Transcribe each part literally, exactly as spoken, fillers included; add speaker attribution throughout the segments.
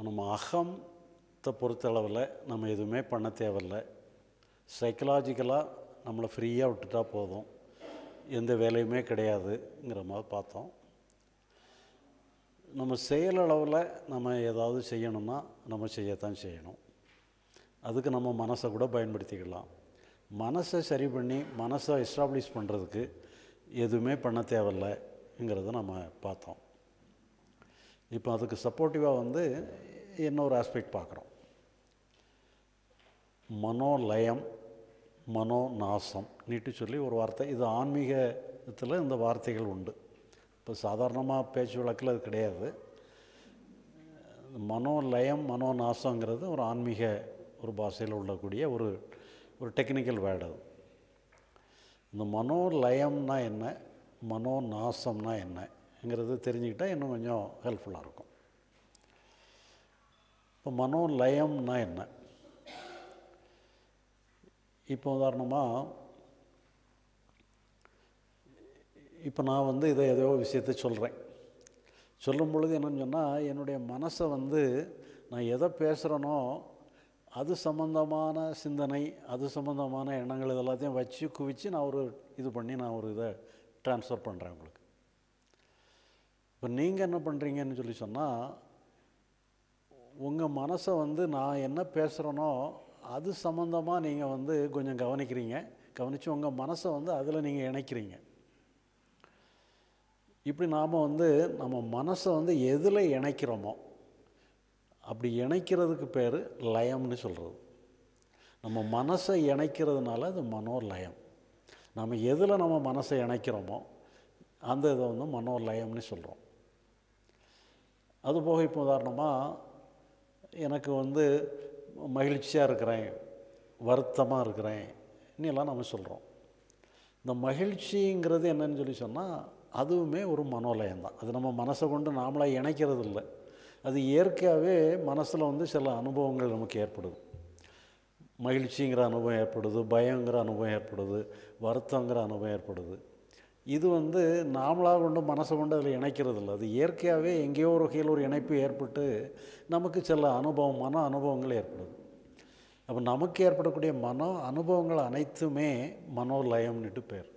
Speaker 1: நம்ம அகத்தை பொறுத்தளவில் நம்ம எதுவுமே பண்ண தேவையில்லை. சைக்கலாஜிக்கலாக நம்மளை ஃப்ரீயாக விட்டுட்டா போதும், எந்த வேலையுமே கிடையாதுங்கிற மாதிரி பார்த்தோம். நம்ம செயலளவில் நம்ம ஏதாவது செய்யணும்னா நம்ம செய்யத்தான் செய்யணும். அதுக்கு நம்ம மனசை கூட பயன்படுத்திக்கலாம். மனசை சரி பண்ணி மனசை எஸ்டாப்ளிஷ் பண்ணுறதுக்கு எதுவுமே பண்ண தேவையில்லைங்கிறத நம்ம பார்த்தோம். இப்போ அதுக்கு சப்போர்ட்டிவாக வந்து இன்னொரு ஆஸ்பெக்ட் பார்க்குறோம். மனோலயம், மனோநாசம் நீட்டு சொல்லி ஒரு வார்த்தை. இது ஆன்மீகத்தில் இந்த வார்த்தைகள் உண்டு. இப்போ சாதாரணமாக பேச்சு வழக்கில் அது கிடையாது. மனோலயம் மனோநாசங்கிறது ஒரு ஆன்மீக ஒரு பாஷையில் உள்ளக்கூடிய ஒரு ஒரு டெக்னிக்கல் வேர்டு. அது இந்த மனோலயம்னா என்ன, மனோநாசம்னா என்னங்கிறது தெரிஞ்சுக்கிட்டால் இன்னும் கொஞ்சம் ஹெல்ப்ஃபுல்லாக இருக்கும். இப்போ மனோலயம்னா என்ன? இப்போ உதாரணமாக இப்போ நான் வந்து இதை ஏதோ விஷயத்தை சொல்கிறேன். சொல்லும் பொழுது என்னென்னு சொன்னால், என்னுடைய மனசை வந்து நான் எதை பேசுகிறேனோ அது சம்மந்தமான சிந்தனை, அது சம்மந்தமான எண்ணங்கள் இது எல்லாத்தையும் வச்சு குவித்து நான் ஒரு இது பண்ணி நான் ஒரு இதை ட்ரான்ஸ்ஃபர் பண்ணுறேன் உங்களுக்கு. இப்போ நீங்கள் என்ன பண்ணுறீங்கன்னு சொல்லி சொன்னால், உங்கள் மனசை வந்து நான் என்ன பேசுகிறேனோ அது சம்மந்தமாக நீங்கள் வந்து கொஞ்சம் கவனிக்கிறீங்க. கவனித்து உங்கள் மனசை வந்து அதில் நீங்கள் இணைக்கிறீங்க. இப்படி நாம் வந்து நம்ம மனசை வந்து எதில் இணைக்கிறோமோ அப்படி இணைக்கிறதுக்கு பேர் லயம்னு சொல்கிறது. நம்ம மனசை இணைக்கிறதுனால அது மனோலயம். நம்ம எதில் நம்ம மனசை இணைக்கிறோமோ அந்த இதை வந்து மனோலயம்னு சொல்கிறோம். அதுபோக இப்போ உதாரணமாக எனக்கு வந்து மகிழ்ச்சியாக இருக்கிறேன், வருத்தமாக இருக்கிறேன் இன்னெல்லாம் நம்ம சொல்கிறோம். இந்த மகிழ்ச்சிங்கிறது என்னன்னு சொல்லி சொன்னால் அதுவுமே ஒரு மனோலயம்தான். அது நம்ம மனசை கொண்டு நாமளாக இணைக்கிறது இல்லை. அது இயற்கையாகவே மனசில் வந்து சில அனுபவங்கள் நமக்கு ஏற்படுது. மகிழ்ச்சிங்கிற அனுபவம் ஏற்படுது, பயங்கிற அனுபவம் ஏற்படுது, வருத்தங்கிற அனுபவம் ஏற்படுது. இது வந்து நாமளாக கொண்டு மனசை கொண்டு அதில் இணைக்கிறது இல்லை. அது இயற்கையாகவே எங்கேயோ ஒரு வகையில் ஒரு இணைப்பு ஏற்பட்டு நமக்கு சில அனுபவம், மன அனுபவங்கள் ஏற்படுது. அப்போ நமக்கு ஏற்படக்கூடிய மன அனுபவங்கள் அனைத்துமே மனோலயம்னுட்டு பேர்.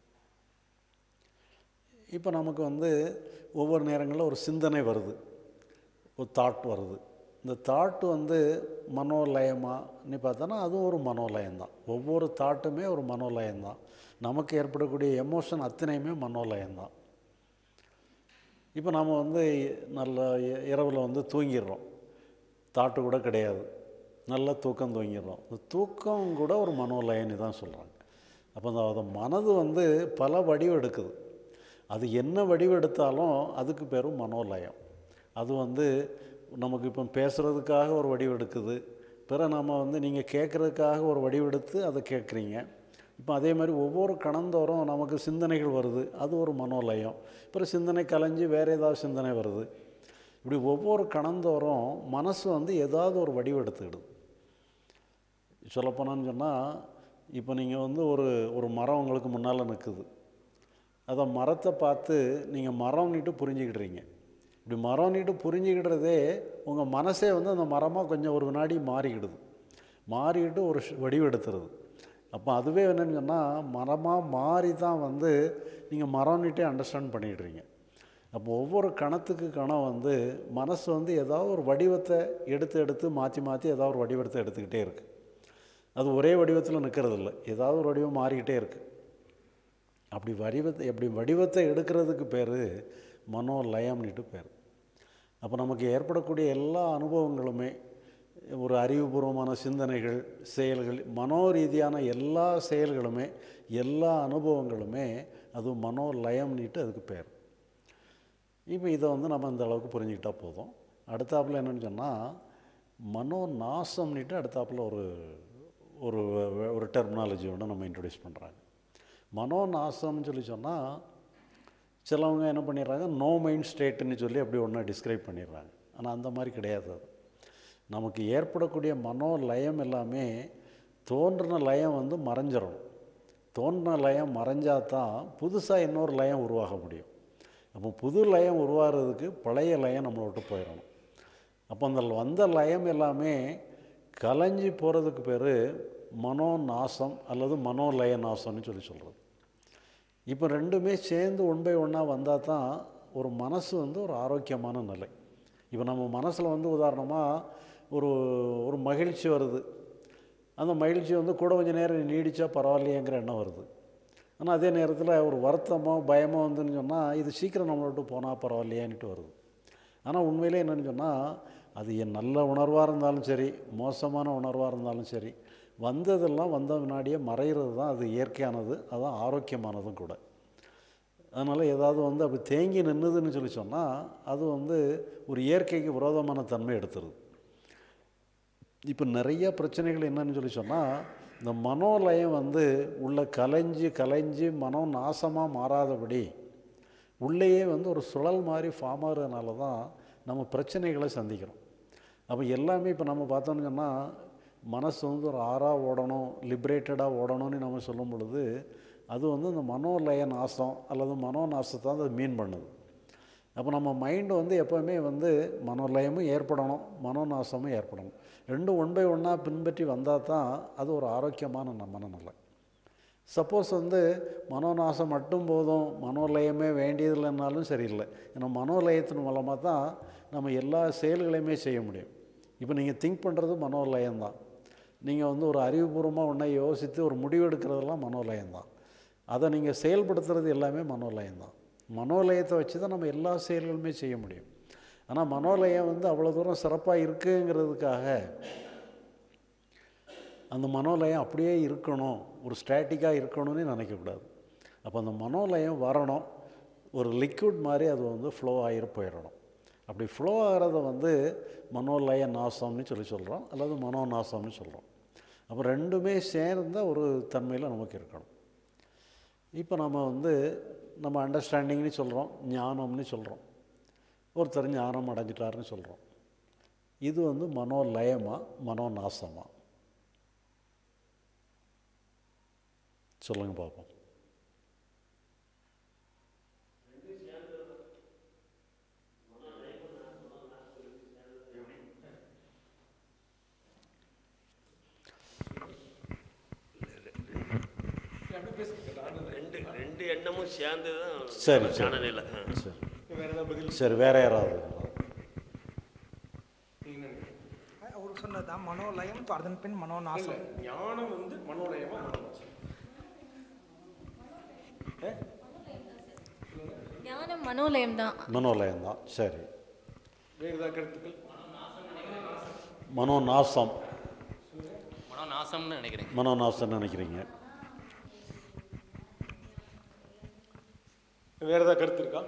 Speaker 1: இப்போ நமக்கு வந்து ஒவ்வொரு நேரங்களில் ஒரு சிந்தனை வருது, ஒரு தாட் வருது. இந்த தாட்டு வந்து மனோலயமான்னு பார்த்தோன்னா அதுவும் ஒரு மனோலயம்தான். ஒவ்வொரு தாட்டுமே ஒரு மனோலயம்தான். நமக்கு ஏற்படக்கூடிய எமோஷன் அத்தனையுமே மனோலயம்தான். இப்போ நம்ம வந்து நல்ல இரவில் வந்து தூங்கிடுறோம், தாட்டு கூட கிடையாது, நல்லா தூக்கம் தூங்கிடுறோம். இந்த தூக்கம் கூட ஒரு மனோலயம்னு தான் சொல்கிறாங்க. அப்போ அந்த மனது வந்து பல வடிவம் எடுக்குது. அது என்ன வடிவெடுத்தாலும் அதுக்கு பேரும் மனோலயம். அது வந்து நமக்கு இப்போ பேசுகிறதுக்காக ஒரு வடிவெடுக்குது, பிற நம்ம வந்து நீங்கள் கேட்குறதுக்காக ஒரு வடிவெடுத்து அதை கேட்குறீங்க. இப்போ அதே மாதிரி ஒவ்வொரு கணந்தோறும் நமக்கு சிந்தனைகள் வருது, அது ஒரு மனோலயம். பிறகு சிந்தனை கலைஞ்சி வேறு ஏதாவது சிந்தனை வருது. இப்படி ஒவ்வொரு கணந்தோறும் மனசு வந்து ஏதாவது ஒரு வடிவெடுத்துக்கிடுது. சொல்லப்போனான்னு சொன்னால், இப்போ நீங்கள் வந்து ஒரு ஒரு மரம் உங்களுக்கு முன்னால் நிற்குது. அதை மரத்தை பார்த்து நீங்கள் மரம்னுட்டு புரிஞ்சுக்கிடுறீங்க. இப்படி மரம்னுட்டு புரிஞ்சுக்கிடுறதே உங்கள் மனசே வந்து அந்த மரமாக கொஞ்சம் ஒரு வினாடி மாறிக்கிடுது, மாறிக்கிட்டு ஒரு வடிவெடுத்துருது. அப்போ அதுவே என்னென்னு சொன்னால் மரமாக மாறி தான் வந்து நீங்கள் மரம்னுட்டே அண்டர்ஸ்டாண்ட் பண்ணிக்கிடுறீங்க. அப்போ ஒவ்வொரு கணத்துக்கு கணம் வந்து மனசு வந்து ஏதாவது ஒரு வடிவத்தை எடுத்து எடுத்து மாற்றி மாற்றி ஏதாவது ஒரு வடிவத்தை எடுத்துக்கிட்டே இருக்குது. அது ஒரே வடிவத்தில் நிற்கிறது இல்லை, ஏதாவது ஒரு வடிவம் மாறிக்கிட்டே இருக்குது. அப்படி வடிவத்தை எப்படி வடிவத்தை எடுக்கிறதுக்கு பேர் மனோலயம்னுட்டு பேர். அப்போ நமக்கு ஏற்படக்கூடிய எல்லா அனுபவங்களுமே ஒரு அறிவுபூர்வமான சிந்தனைகள், செயல்கள், மனோரீதியான எல்லா செயல்களுமே எல்லா அனுபவங்களுமே அது மனோலயம்னுட்டு அதுக்கு பேர். இப்போ இதை வந்து நம்ம இந்த அளவுக்கு புரிஞ்சுக்கிட்டால் போதும். அடுத்தாப்பில் என்னென்னு சொன்னால் மனோநாசம்னுட்டு அடுத்தாப்பில் ஒரு ஒரு ஒரு டெர்மினாலஜி ஒன்று நம்ம இன்ட்ரடியூஸ் பண்ணுறாங்க. மனோநாசம்னு சொல்லி சொன்னால் சிலவங்க என்ன பண்ணிடுறாங்க, நோ மைண்ட் ஸ்டேட்டுன்னு சொல்லி அப்படி ஒன்று டிஸ்கிரைப் பண்ணிடுறாங்க. ஆனால் அந்த மாதிரி கிடையாது. அது நமக்கு ஏற்படக்கூடிய மனோலயம் எல்லாமே தோன்றின லயம் வந்து மறைஞ்சிடணும். தோன்றின லயம் மறைஞ்சால் தான் புதுசாக இன்னொரு லயம் உருவாக முடியும். அப்போ புது லயம் உருவாகிறதுக்கு பழைய லயம் நம்மளை விட்டு போயிடணும். அப்போ அந்த வந்த லயம் எல்லாமே கலைஞ்சி போகிறதுக்கு பேர் மனோ நாசம் அல்லது மனோலய நாசம்னு சொல்லி சொல்கிறது. இப்போ ரெண்டுமே சேர்ந்து ஒன் பை ஒன்னாக வந்தால் தான் ஒரு மனசு வந்து ஒரு ஆரோக்கியமான நிலை. இப்போ நம்ம மனசில் வந்து உதாரணமாக ஒரு ஒரு மகிழ்ச்சி வருது, அந்த மகிழ்ச்சி வந்து கூட கொஞ்சம் நேரம் நீடித்தா பரவாயில்லையேங்கிற எண்ணம் வருது. ஆனால் அதே நேரத்தில் ஒரு வருத்தமோ பயமோ வந்துன்னு சொன்னால் இது சீக்கிரம் நம்மளை விட்டு போனால் பரவாயில்லையான்ட்டு வருது. ஆனால் உண்மையிலே என்னென்னு சொன்னால் அது என் நல்ல உணர்வாக இருந்தாலும் சரி, மோசமான உணர்வாக இருந்தாலும் சரி, வந்ததெல்லாம் வந்த முன்னாடியே மறைகிறது தான் அது இயற்கையானது, அதுதான் ஆரோக்கியமானதும் கூட. அதனால் ஏதாவது வந்து அப்படி தேங்கி நின்றுதுன்னு சொல்லி சொன்னால் அது வந்து ஒரு இயற்கைக்கு விரோதமான தன்மை எடுத்துருது. இப்போ நிறைய பிரச்சனைகள் என்னன்னு சொல்லி சொன்னால் இந்த மனோலயம் வந்து உள்ள கலைஞ்சி கலைஞ்சி மனோ நாசமாக மாறாதபடி உள்ளேயே வந்து ஒரு சுழல் மாதிரி ஃபார்ம் ஆகிறதுனால தான் நம்ம பிரச்சனைகளை சந்திக்கிறோம். அப்போ எல்லாமே இப்போ நம்ம பார்த்தோன்னு சொன்னால் மனசு வந்து ஒரு ஆறாக ஓடணும், லிபரேட்டடாக ஓடணும்னு நம்ம சொல்லும் பொழுது அது வந்து இந்த மனோலய நாசம் அல்லது மனோ நாசத்தை அது மீன் பண்ணுது. அப்போ நம்ம மைண்டு வந்து எப்போவுமே வந்து மனோலயமும் ஏற்படணும், மனோநாசமும் ஏற்படணும். ரெண்டும் ஒன் பை ஒன்னாக பின்பற்றி வந்தால் தான் அது ஒரு ஆரோக்கியமான மனநிலை. சப்போஸ் வந்து மனோநாசம் மட்டும் போதும், மனோலயமே வேண்டியதில்லைன்னாலும் சரியில்லை. ஏன்னா மனோலயத்தின் மூலமாக தான் நம்ம எல்லா செயல்களையுமே செய்ய முடியும். இப்போ நீங்கள் திங்க் பண்ணுறது மனோலயம்தான். நீங்கள் வந்து ஒரு அறிவுபூர்வமாக ஒன்றை யோசித்து ஒரு முடிவு எடுக்கிறதெல்லாம் மனோலயம்தான். அதை நீங்கள் செயல்படுத்துறது எல்லாமே மனோலயம்தான். மனோலயத்தை வச்சு தான் நம்ம எல்லா செயல்களுமே செய்ய முடியும். ஆனால் மனோலயம் வந்து அவ்வளோ தூரம் சிறப்பாக இருக்குங்கிறதுக்காக அந்த மனோலயம் அப்படியே இருக்கணும், ஒரு ஸ்டாட்டிக்காக இருக்கணும்னு நினைக்கக்கூடாது. அப்போ அந்த மனோலயம் வரணும், ஒரு லிக்விட் மாதிரி அது வந்து ஃப்ளோ ஆகிரு போயிடணும். அப்படி ஃப்ளோ ஆகிறத வந்து மனோலய நாசம்னு சொல்லி சொல்கிறோம், அல்லது மனோ நாசம்னு சொல்கிறோம். அப்போ ரெண்டுமே சேர்ந்த ஒரு தன்மையில் நமக்கு இருக்கணும். இப்போ நம்ம வந்து நம்ம அண்டர்ஸ்டாண்டிங்னு சொல்கிறோம், ஞானம்னு சொல்கிறோம். ஒருத்தர் ஞானம் அடைஞ்சிட்டாருன்னு சொல்கிறோம். இது வந்து மனோலயமா மனோ நாசமா? சொல்லுங்க பார்ப்போம்.
Speaker 2: ரெண்டு ரெண்டு எண்ணமும் சேர்ந்து தான்
Speaker 1: சரி
Speaker 2: ஞான நிலை.
Speaker 1: சரி சரி வேற யாராவது?
Speaker 3: அவர் சொன்னதுதான் மனோலயம், அதன் பின் மனோநாசம்.
Speaker 4: ஞானம் வந்து மனோலயமா மனோநாசம்?
Speaker 5: ஞானம் மனோலயம் தான்.
Speaker 1: மனோலயம் தான். சரி,
Speaker 4: வேறு ஏதாவது கருத்துக்கள்?
Speaker 1: மனோநாசம்.
Speaker 2: மனோநாசம்னு நினைக்கிறேன்.
Speaker 1: மனோநாசம் நினைக்கிறீங்க?
Speaker 4: வேற ஏதாவது கருத்து இருக்கா?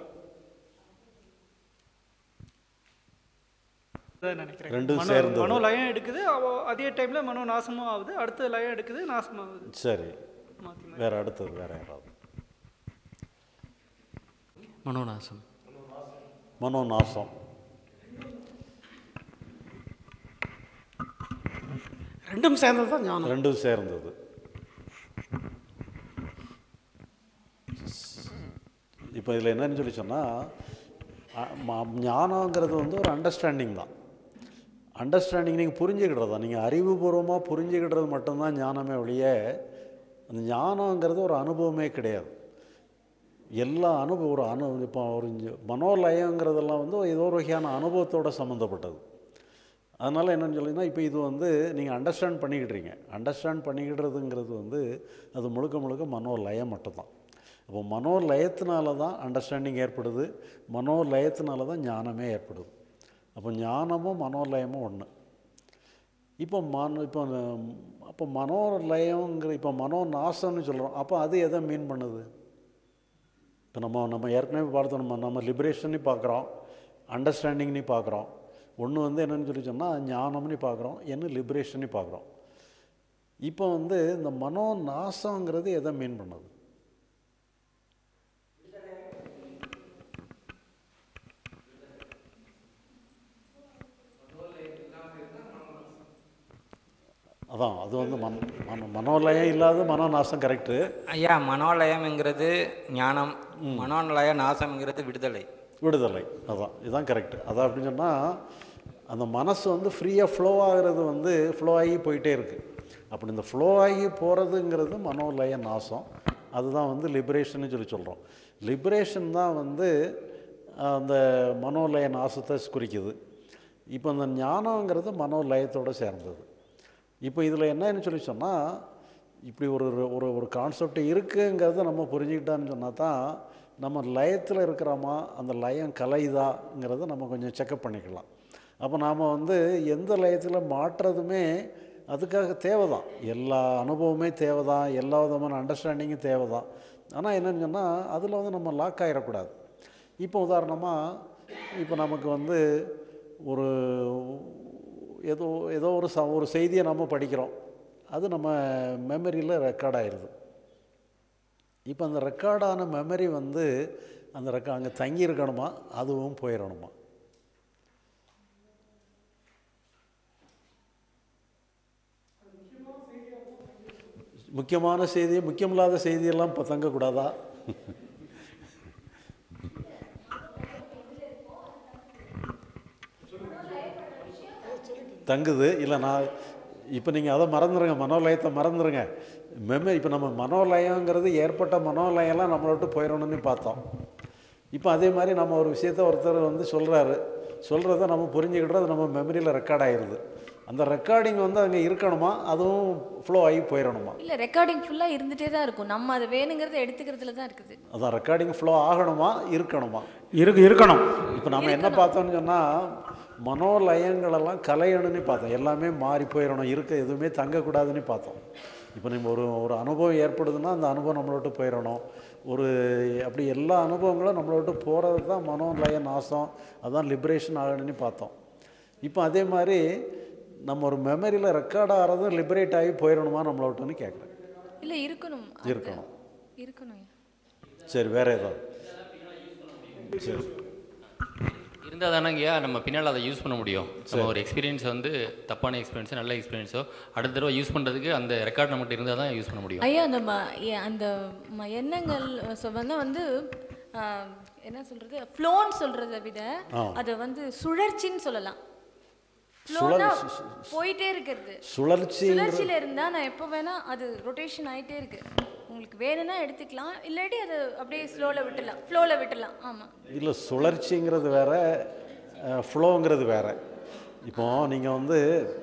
Speaker 1: ரெண்டும் சேர்ந்து
Speaker 3: மனோ லயம் எடுக்குது, அதே டைம்ல மனோ நாசமும் ஆகுது, அடுத்த லயம் எடுக்குது, நாசம் ஆகுது.
Speaker 1: சரி, வேற அடுத்தது வேற யாராவது?
Speaker 2: மனோநாசம்.
Speaker 1: மனோநாசம்
Speaker 4: ரெண்டும் சேர்ந்தது தான் ஞானம்.
Speaker 1: ரெண்டும் சேர்ந்தது. இப்போ இதில் என்னன்னு சொல்லி சொன்னால் ஞானங்கிறது வந்து ஒரு அண்டர்ஸ்டாண்டிங் தான். அண்டர்ஸ்டாண்டிங் நீங்கள் புரிஞ்சுக்கிடுறது தான். நீங்கள் அறிவுபூர்வமாக புரிஞ்சுக்கிடுறது மட்டும்தான் ஞானமே ஒழிய அந்த ஞானங்கிறது ஒரு அனுபவமே கிடையாது. எல்லா அனுபவம் ஒரு அனு இப்போ ஒரு மனோலயங்கிறதெல்லாம் வந்து ஏதோ ஒரு வகையான அனுபவத்தோடு சம்மந்தப்பட்டது. அதனால் என்னென்னு சொல்லிங்கன்னா இப்போ இது வந்து நீங்கள் அண்டர்ஸ்டாண்ட் பண்ணிக்கிட்டுறீங்க. அண்டர்ஸ்டாண்ட் பண்ணிக்கிடுறதுங்கிறது வந்து அது முழுக்க முழுக்க மனோலயம் மட்டும்தான். அப்போ மனோலயத்தினால தான் அண்டர்ஸ்டாண்டிங் ஏற்படுது, மனோலயத்தினால தான் ஞானமே ஏற்படுது. அப்போ ஞானமும் மனோலயமும் ஒன்று. இப்போ மன இப்போ அப்போ மனோலயங்கிற இப்போ மனோ நாசம்னு சொல்கிறோம். அப்போ அது எதை மீன் பண்ணுது? இப்போ நம்ம நம்ம ஏற்கனவே பார்த்தோம், நம்ம நம்ம லிபரேஷன்னு பார்க்குறோம், அண்டர்ஸ்டாண்டிங்னு பார்க்குறோம். ஒன்று வந்து என்னென்னு சொல்லி சொன்னால் ஞானம்னு பார்க்குறோம், என்ன லிபரேஷன்னு பார்க்குறோம். இப்போ வந்து இந்த மனோ நாசங்கிறது எதை மீன் பண்ணுது? அதான் அது வந்து மன மன மனோலயம் இல்லாத மனோநாசம். கரெக்டு
Speaker 6: ஐயா. மனோலயம்ங்கிறது ஞானம், மனோலய நாசம்ங்கிறது விடுதலை.
Speaker 1: விடுதலை. அதான் இதுதான் கரெக்டு. அதான் அப்படின்னு சொன்னால் அந்த மனசு வந்து ஃப்ரீயாக ஃப்ளோ ஆகிறது வந்து ஃப்ளோ ஆகி போயிட்டே இருக்குது. அப்படி இந்த ஃப்ளோ ஆகி போகிறதுங்கிறது மனோலய நாசம். அதுதான் வந்து லிபரேஷன்னு சொல்லி சொல்கிறோம். லிபரேஷன் தான் வந்து அந்த மனோலய நாசத்தை குறிக்குது. இப்போ அந்த ஞானங்கிறது மனோலயத்தோடு சேர்ந்தது. இப்போ இதில் என்னன்னு சொல்லி சொன்னால், இப்படி ஒரு ஒரு ஒரு கான்செப்ட் இருக்குங்கிறத நம்ம புரிஞ்சுக்கிட்டான்னு சொன்னால் தான் நம்ம லயத்தில் இருக்கிறோமா, அந்த லயம் கலையுதாங்கிறத நம்ம கொஞ்சம் செக்கப் பண்ணிக்கலாம். அப்போ நாம் வந்து எந்த லயத்தில் மாற்றுறதுமே அதுக்காக தேவை தான். எல்லா அனுபவமே தேவை தான், எல்லா விதமான அண்டர்ஸ்டாண்டிங்கும் தேவை தான். ஆனால் என்னென்னு சொன்னால் அதில் வந்து நம்ம லாக் ஆகிடக்கூடாது. இப்போ உதாரணமாக இப்போ நமக்கு வந்து ஒரு ஏதோ ஏதோ ஒரு ச ஒரு செய்தியை நம்ம படிக்கிறோம், அது நம்ம மெமரியில் ரெக்கார்ட் ஆயிடுது. இப்போ அந்த ரெக்கார்டான மெமரி வந்து அந்த ரெக்கா அங்கே தங்கி இருக்கணுமா, அதுவும் போயிடணுமா? முக்கியமான செய்தி, முக்கியமில்லாத செய்தியெல்லாம் இப்போ தங்கக்கூடாதா? தங்குது. இல்லை நான் இப்போ நீங்கள் அதை மறந்துடுங்க, மனோலயத்தை மறந்துடுங்க. மெமரி இப்போ நம்ம மனோலயங்கிறது ஏற்பட்ட மனோலயம்லாம் நம்மளை விட்டு போயிடணும்னு பார்த்தோம். இப்போ அதே மாதிரி நம்ம ஒரு விஷயத்த ஒருத்தர் வந்து சொல்கிறாரு, சொல்கிறத நம்ம புரிஞ்சுக்கிட்டது நம்ம மெமரியில் ரெக்கார்ட் ஆகிடுது. அந்த ரெக்கார்டிங் வந்து அங்கே இருக்கணுமா, அதுவும் ஃப்ளோ ஆகி போயிடணுமா?
Speaker 5: இல்லை, ரெக்கார்டிங் ஃபுல்லாக இருந்துகிட்டே தான் இருக்கும். நம்ம அதை வேணுங்கிறத எடுத்துக்கிறதுல தான் இருக்குது.
Speaker 1: அதான் ரெக்கார்டிங் ஃப்ளோ ஆகணுமா, இருக்கணுமா?
Speaker 4: இருக்கு இருக்கணும்.
Speaker 1: இப்போ நம்ம என்ன பார்த்தோம்னு சொன்னால், மனோலயங்களெல்லாம் கலையணுன்னு பார்த்தோம். எல்லாமே மாறி போயிடணும், இருக்க எதுவுமே தங்கக்கூடாதுன்னு பார்த்தோம். இப்போ நம்ம ஒரு ஒரு அனுபவம் ஏற்படுதுன்னா அந்த அனுபவம் நம்மளை விட்டு போயிடணும். ஒரு அப்படி எல்லா அனுபவங்களும் நம்மளை விட்டு போகிறது தான் மனோலய நாசம், அதுதான் லிபரேஷன் ஆகணும்னு பார்த்தோம். இப்போ அதே மாதிரி நம்ம ஒரு மெமரியில் ரெக்கார்ட் ஆகிறது லிபரேட் ஆகி போயிடணுமா நம்மளை விட்டுன்னு கேட்குறேன்.
Speaker 5: இல்லை, இருக்கணும்.
Speaker 1: இருக்கணும்
Speaker 5: இருக்கணும்.
Speaker 1: சரி, வேறு ஏதாவது? சரி,
Speaker 7: இருந்தால் தானங்கய்யா நம்ம பின்னால் அதை யூஸ் பண்ண முடியும். நம்ம ஒரு எக்ஸ்பீரியன்ஸ் வந்து தப்பான எக்ஸ்பீரியன்ஸோ நல்ல எக்ஸ்பீரியன்ஸோ அடுத்த தடவை யூஸ் பண்ணுறதுக்கு அந்த ரெக்கார்ட் நம்மகிட்ட இருந்தால் தான் யூஸ் பண்ண முடியும்.
Speaker 5: ஐயா, அந்த ம எ- அந்த ம எண்ணங்கள் சொன்னா வந்து ஆ, என்ன சொல்கிறது, ஃப்ளோன்னு சொல்கிறத விட அதை வந்து சுழற்சின்னு சொல்லலாம். ஃப்ளோனா போயிட்டே இருக்கிறது.
Speaker 1: சுழற்சி
Speaker 5: சுழற்சியில் இருந்தால் நான் எப்போ வேணால் அது ரொட்டேஷன் ஆகிட்டே இருக்கு. உங்களுக்கு வேணும்னா எடுத்துக்கலாம், இல்லாட்டி அது அப்படியே ஸ்லோவில் விட்டுடலாம், ஃப்ளோவில் விட்டுடலாம். ஆமாம்.
Speaker 1: இல்லை, சுழற்சிங்கிறது வேறு, ஃப்ளோங்கிறது வேறு. இப்போ நீங்கள் வந்து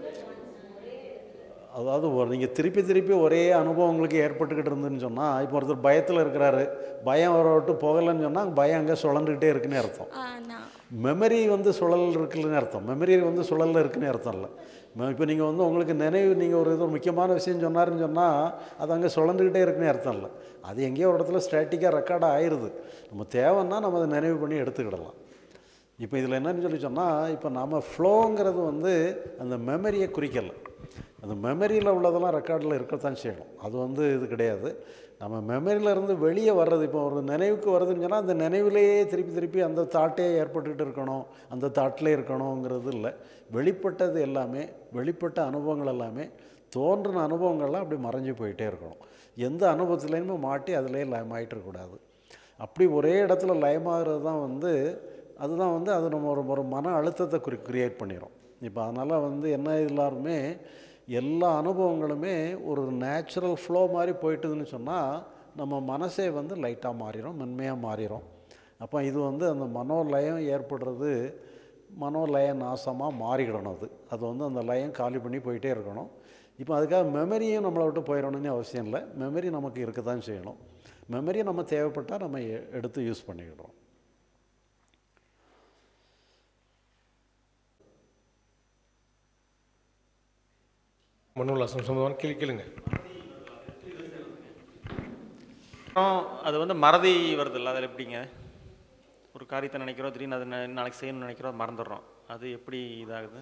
Speaker 1: அதாவது ஒரு நீங்கள் திருப்பி திருப்பி ஒரே அனுபவம் உங்களுக்கு ஏற்பட்டுக்கிட்டு இருந்துன்னு சொன்னால், இப்போ ஒருத்தர் பயத்தில் இருக்கிறாரு, பயம் வர விட்டு போகலைன்னு சொன்னால் பயம் அங்கே சுழண்டுக்கிட்டே இருக்குன்னு அர்த்தம்.
Speaker 5: ஆ, நான்
Speaker 1: மெமரி வந்து சுழல் இருக்குன்னு அர்த்தம். மெமரி வந்து சுழலில் இருக்குன்னு அர்த்தம் இல்லை. இப்போ நீங்கள் வந்து உங்களுக்கு நினைவு, நீங்கள் ஒரு இது ஒரு முக்கியமான விஷயம் சொன்னாருன்னு சொன்னால் அது அங்கே சுழண்டுக்கிட்டே இருக்குன்னு அர்த்தம் இல்லை. அது எங்கேயோ ஒரு இடத்துல ஸ்டாட்டிக்காக ரெக்கார்டாக ஆயிடுது. நம்ம தேவைன்னா நம்ம அதை நினைவு பண்ணி எடுத்துக்கிடலாம். இப்போ இதில் என்னன்னு சொல்லி சொன்னால், இப்போ நம்ம ஃப்ளோங்கிறது வந்து அந்த மெமரியை குறிக்கலை. அந்த மெமரியில் உள்ளதெல்லாம் ரெக்கார்டில் இருக்கத்தான் செய்யணும். அது வந்து இது கிடையாது. நம்ம மெமரியிலேருந்து வெளியே வர்றது, இப்போ ஒரு நினைவுக்கு வருதுன்னு சொன்னால் அந்த நினைவிலேயே திருப்பி திருப்பி அந்த தாட்டே ஏற்பட்டுக்கிட்டு இருக்கணும், அந்த தாட்டிலே இருக்கணுங்கிறது இல்லை. வெளிப்பட்டது எல்லாமே, வெளிப்பட்ட அனுபவங்கள் எல்லாமே, தோன்றின அனுபவங்கள்லாம் அப்படி மறைஞ்சு போயிட்டே இருக்கணும். எந்த அனுபவத்துலேயுமே மாட்டி அதிலே லயமாயிட்டு இருக்கக்கூடாது. அப்படி ஒரே இடத்துல லயமாகிறது தான் வந்து அதுதான் வந்து அது நம்ம ஒரு ஒரு மன அழுத்தத்தை குறி கிரியேட் பண்ணிடும். இப்போ அதனால் வந்து என்ன, எல்லாருமே எல்லா அனுபவங்களுமே ஒரு நேச்சுரல் ஃப்ளோ மாதிரி போயிட்டுதுன்னு சொன்னால் நம்ம மனசே வந்து லைட்டாக மாறிடும், மென்மையாக மாறிடும். அப்போ இது வந்து அந்த மனோலயம் ஏற்படுறது மனோலய நாசமாக மாறிக்கிடணும். அது அது வந்து அந்த லயம் காலி பண்ணி போயிட்டே இருக்கணும். இப்போ அதுக்காக மெமரியும் நம்மளை விட்டு போயிடணும்னு அவசியம் இல்லை. மெமரி நமக்கு இருக்க தான் செய்யணும். மெமரியை நம்ம தேவைப்பட்டால் நம்ம எ- எடுத்து யூஸ் பண்ணிக்கிடுறோம்.
Speaker 4: மனோல்லாசம் சம்பந்தமான கேள்வி கேளுங்க.
Speaker 8: அப்புறம் அது வந்து மறதி வருது இல்லை, அதில் எப்படிங்க? ஒரு காரியத்தை நினைக்கிறோம், திடீர்னு அது நா- நாளைக்கு செய்யணும்னு நினைக்கிறோம், அது மறந்துடுறோம். அது எப்படி இதாகுது?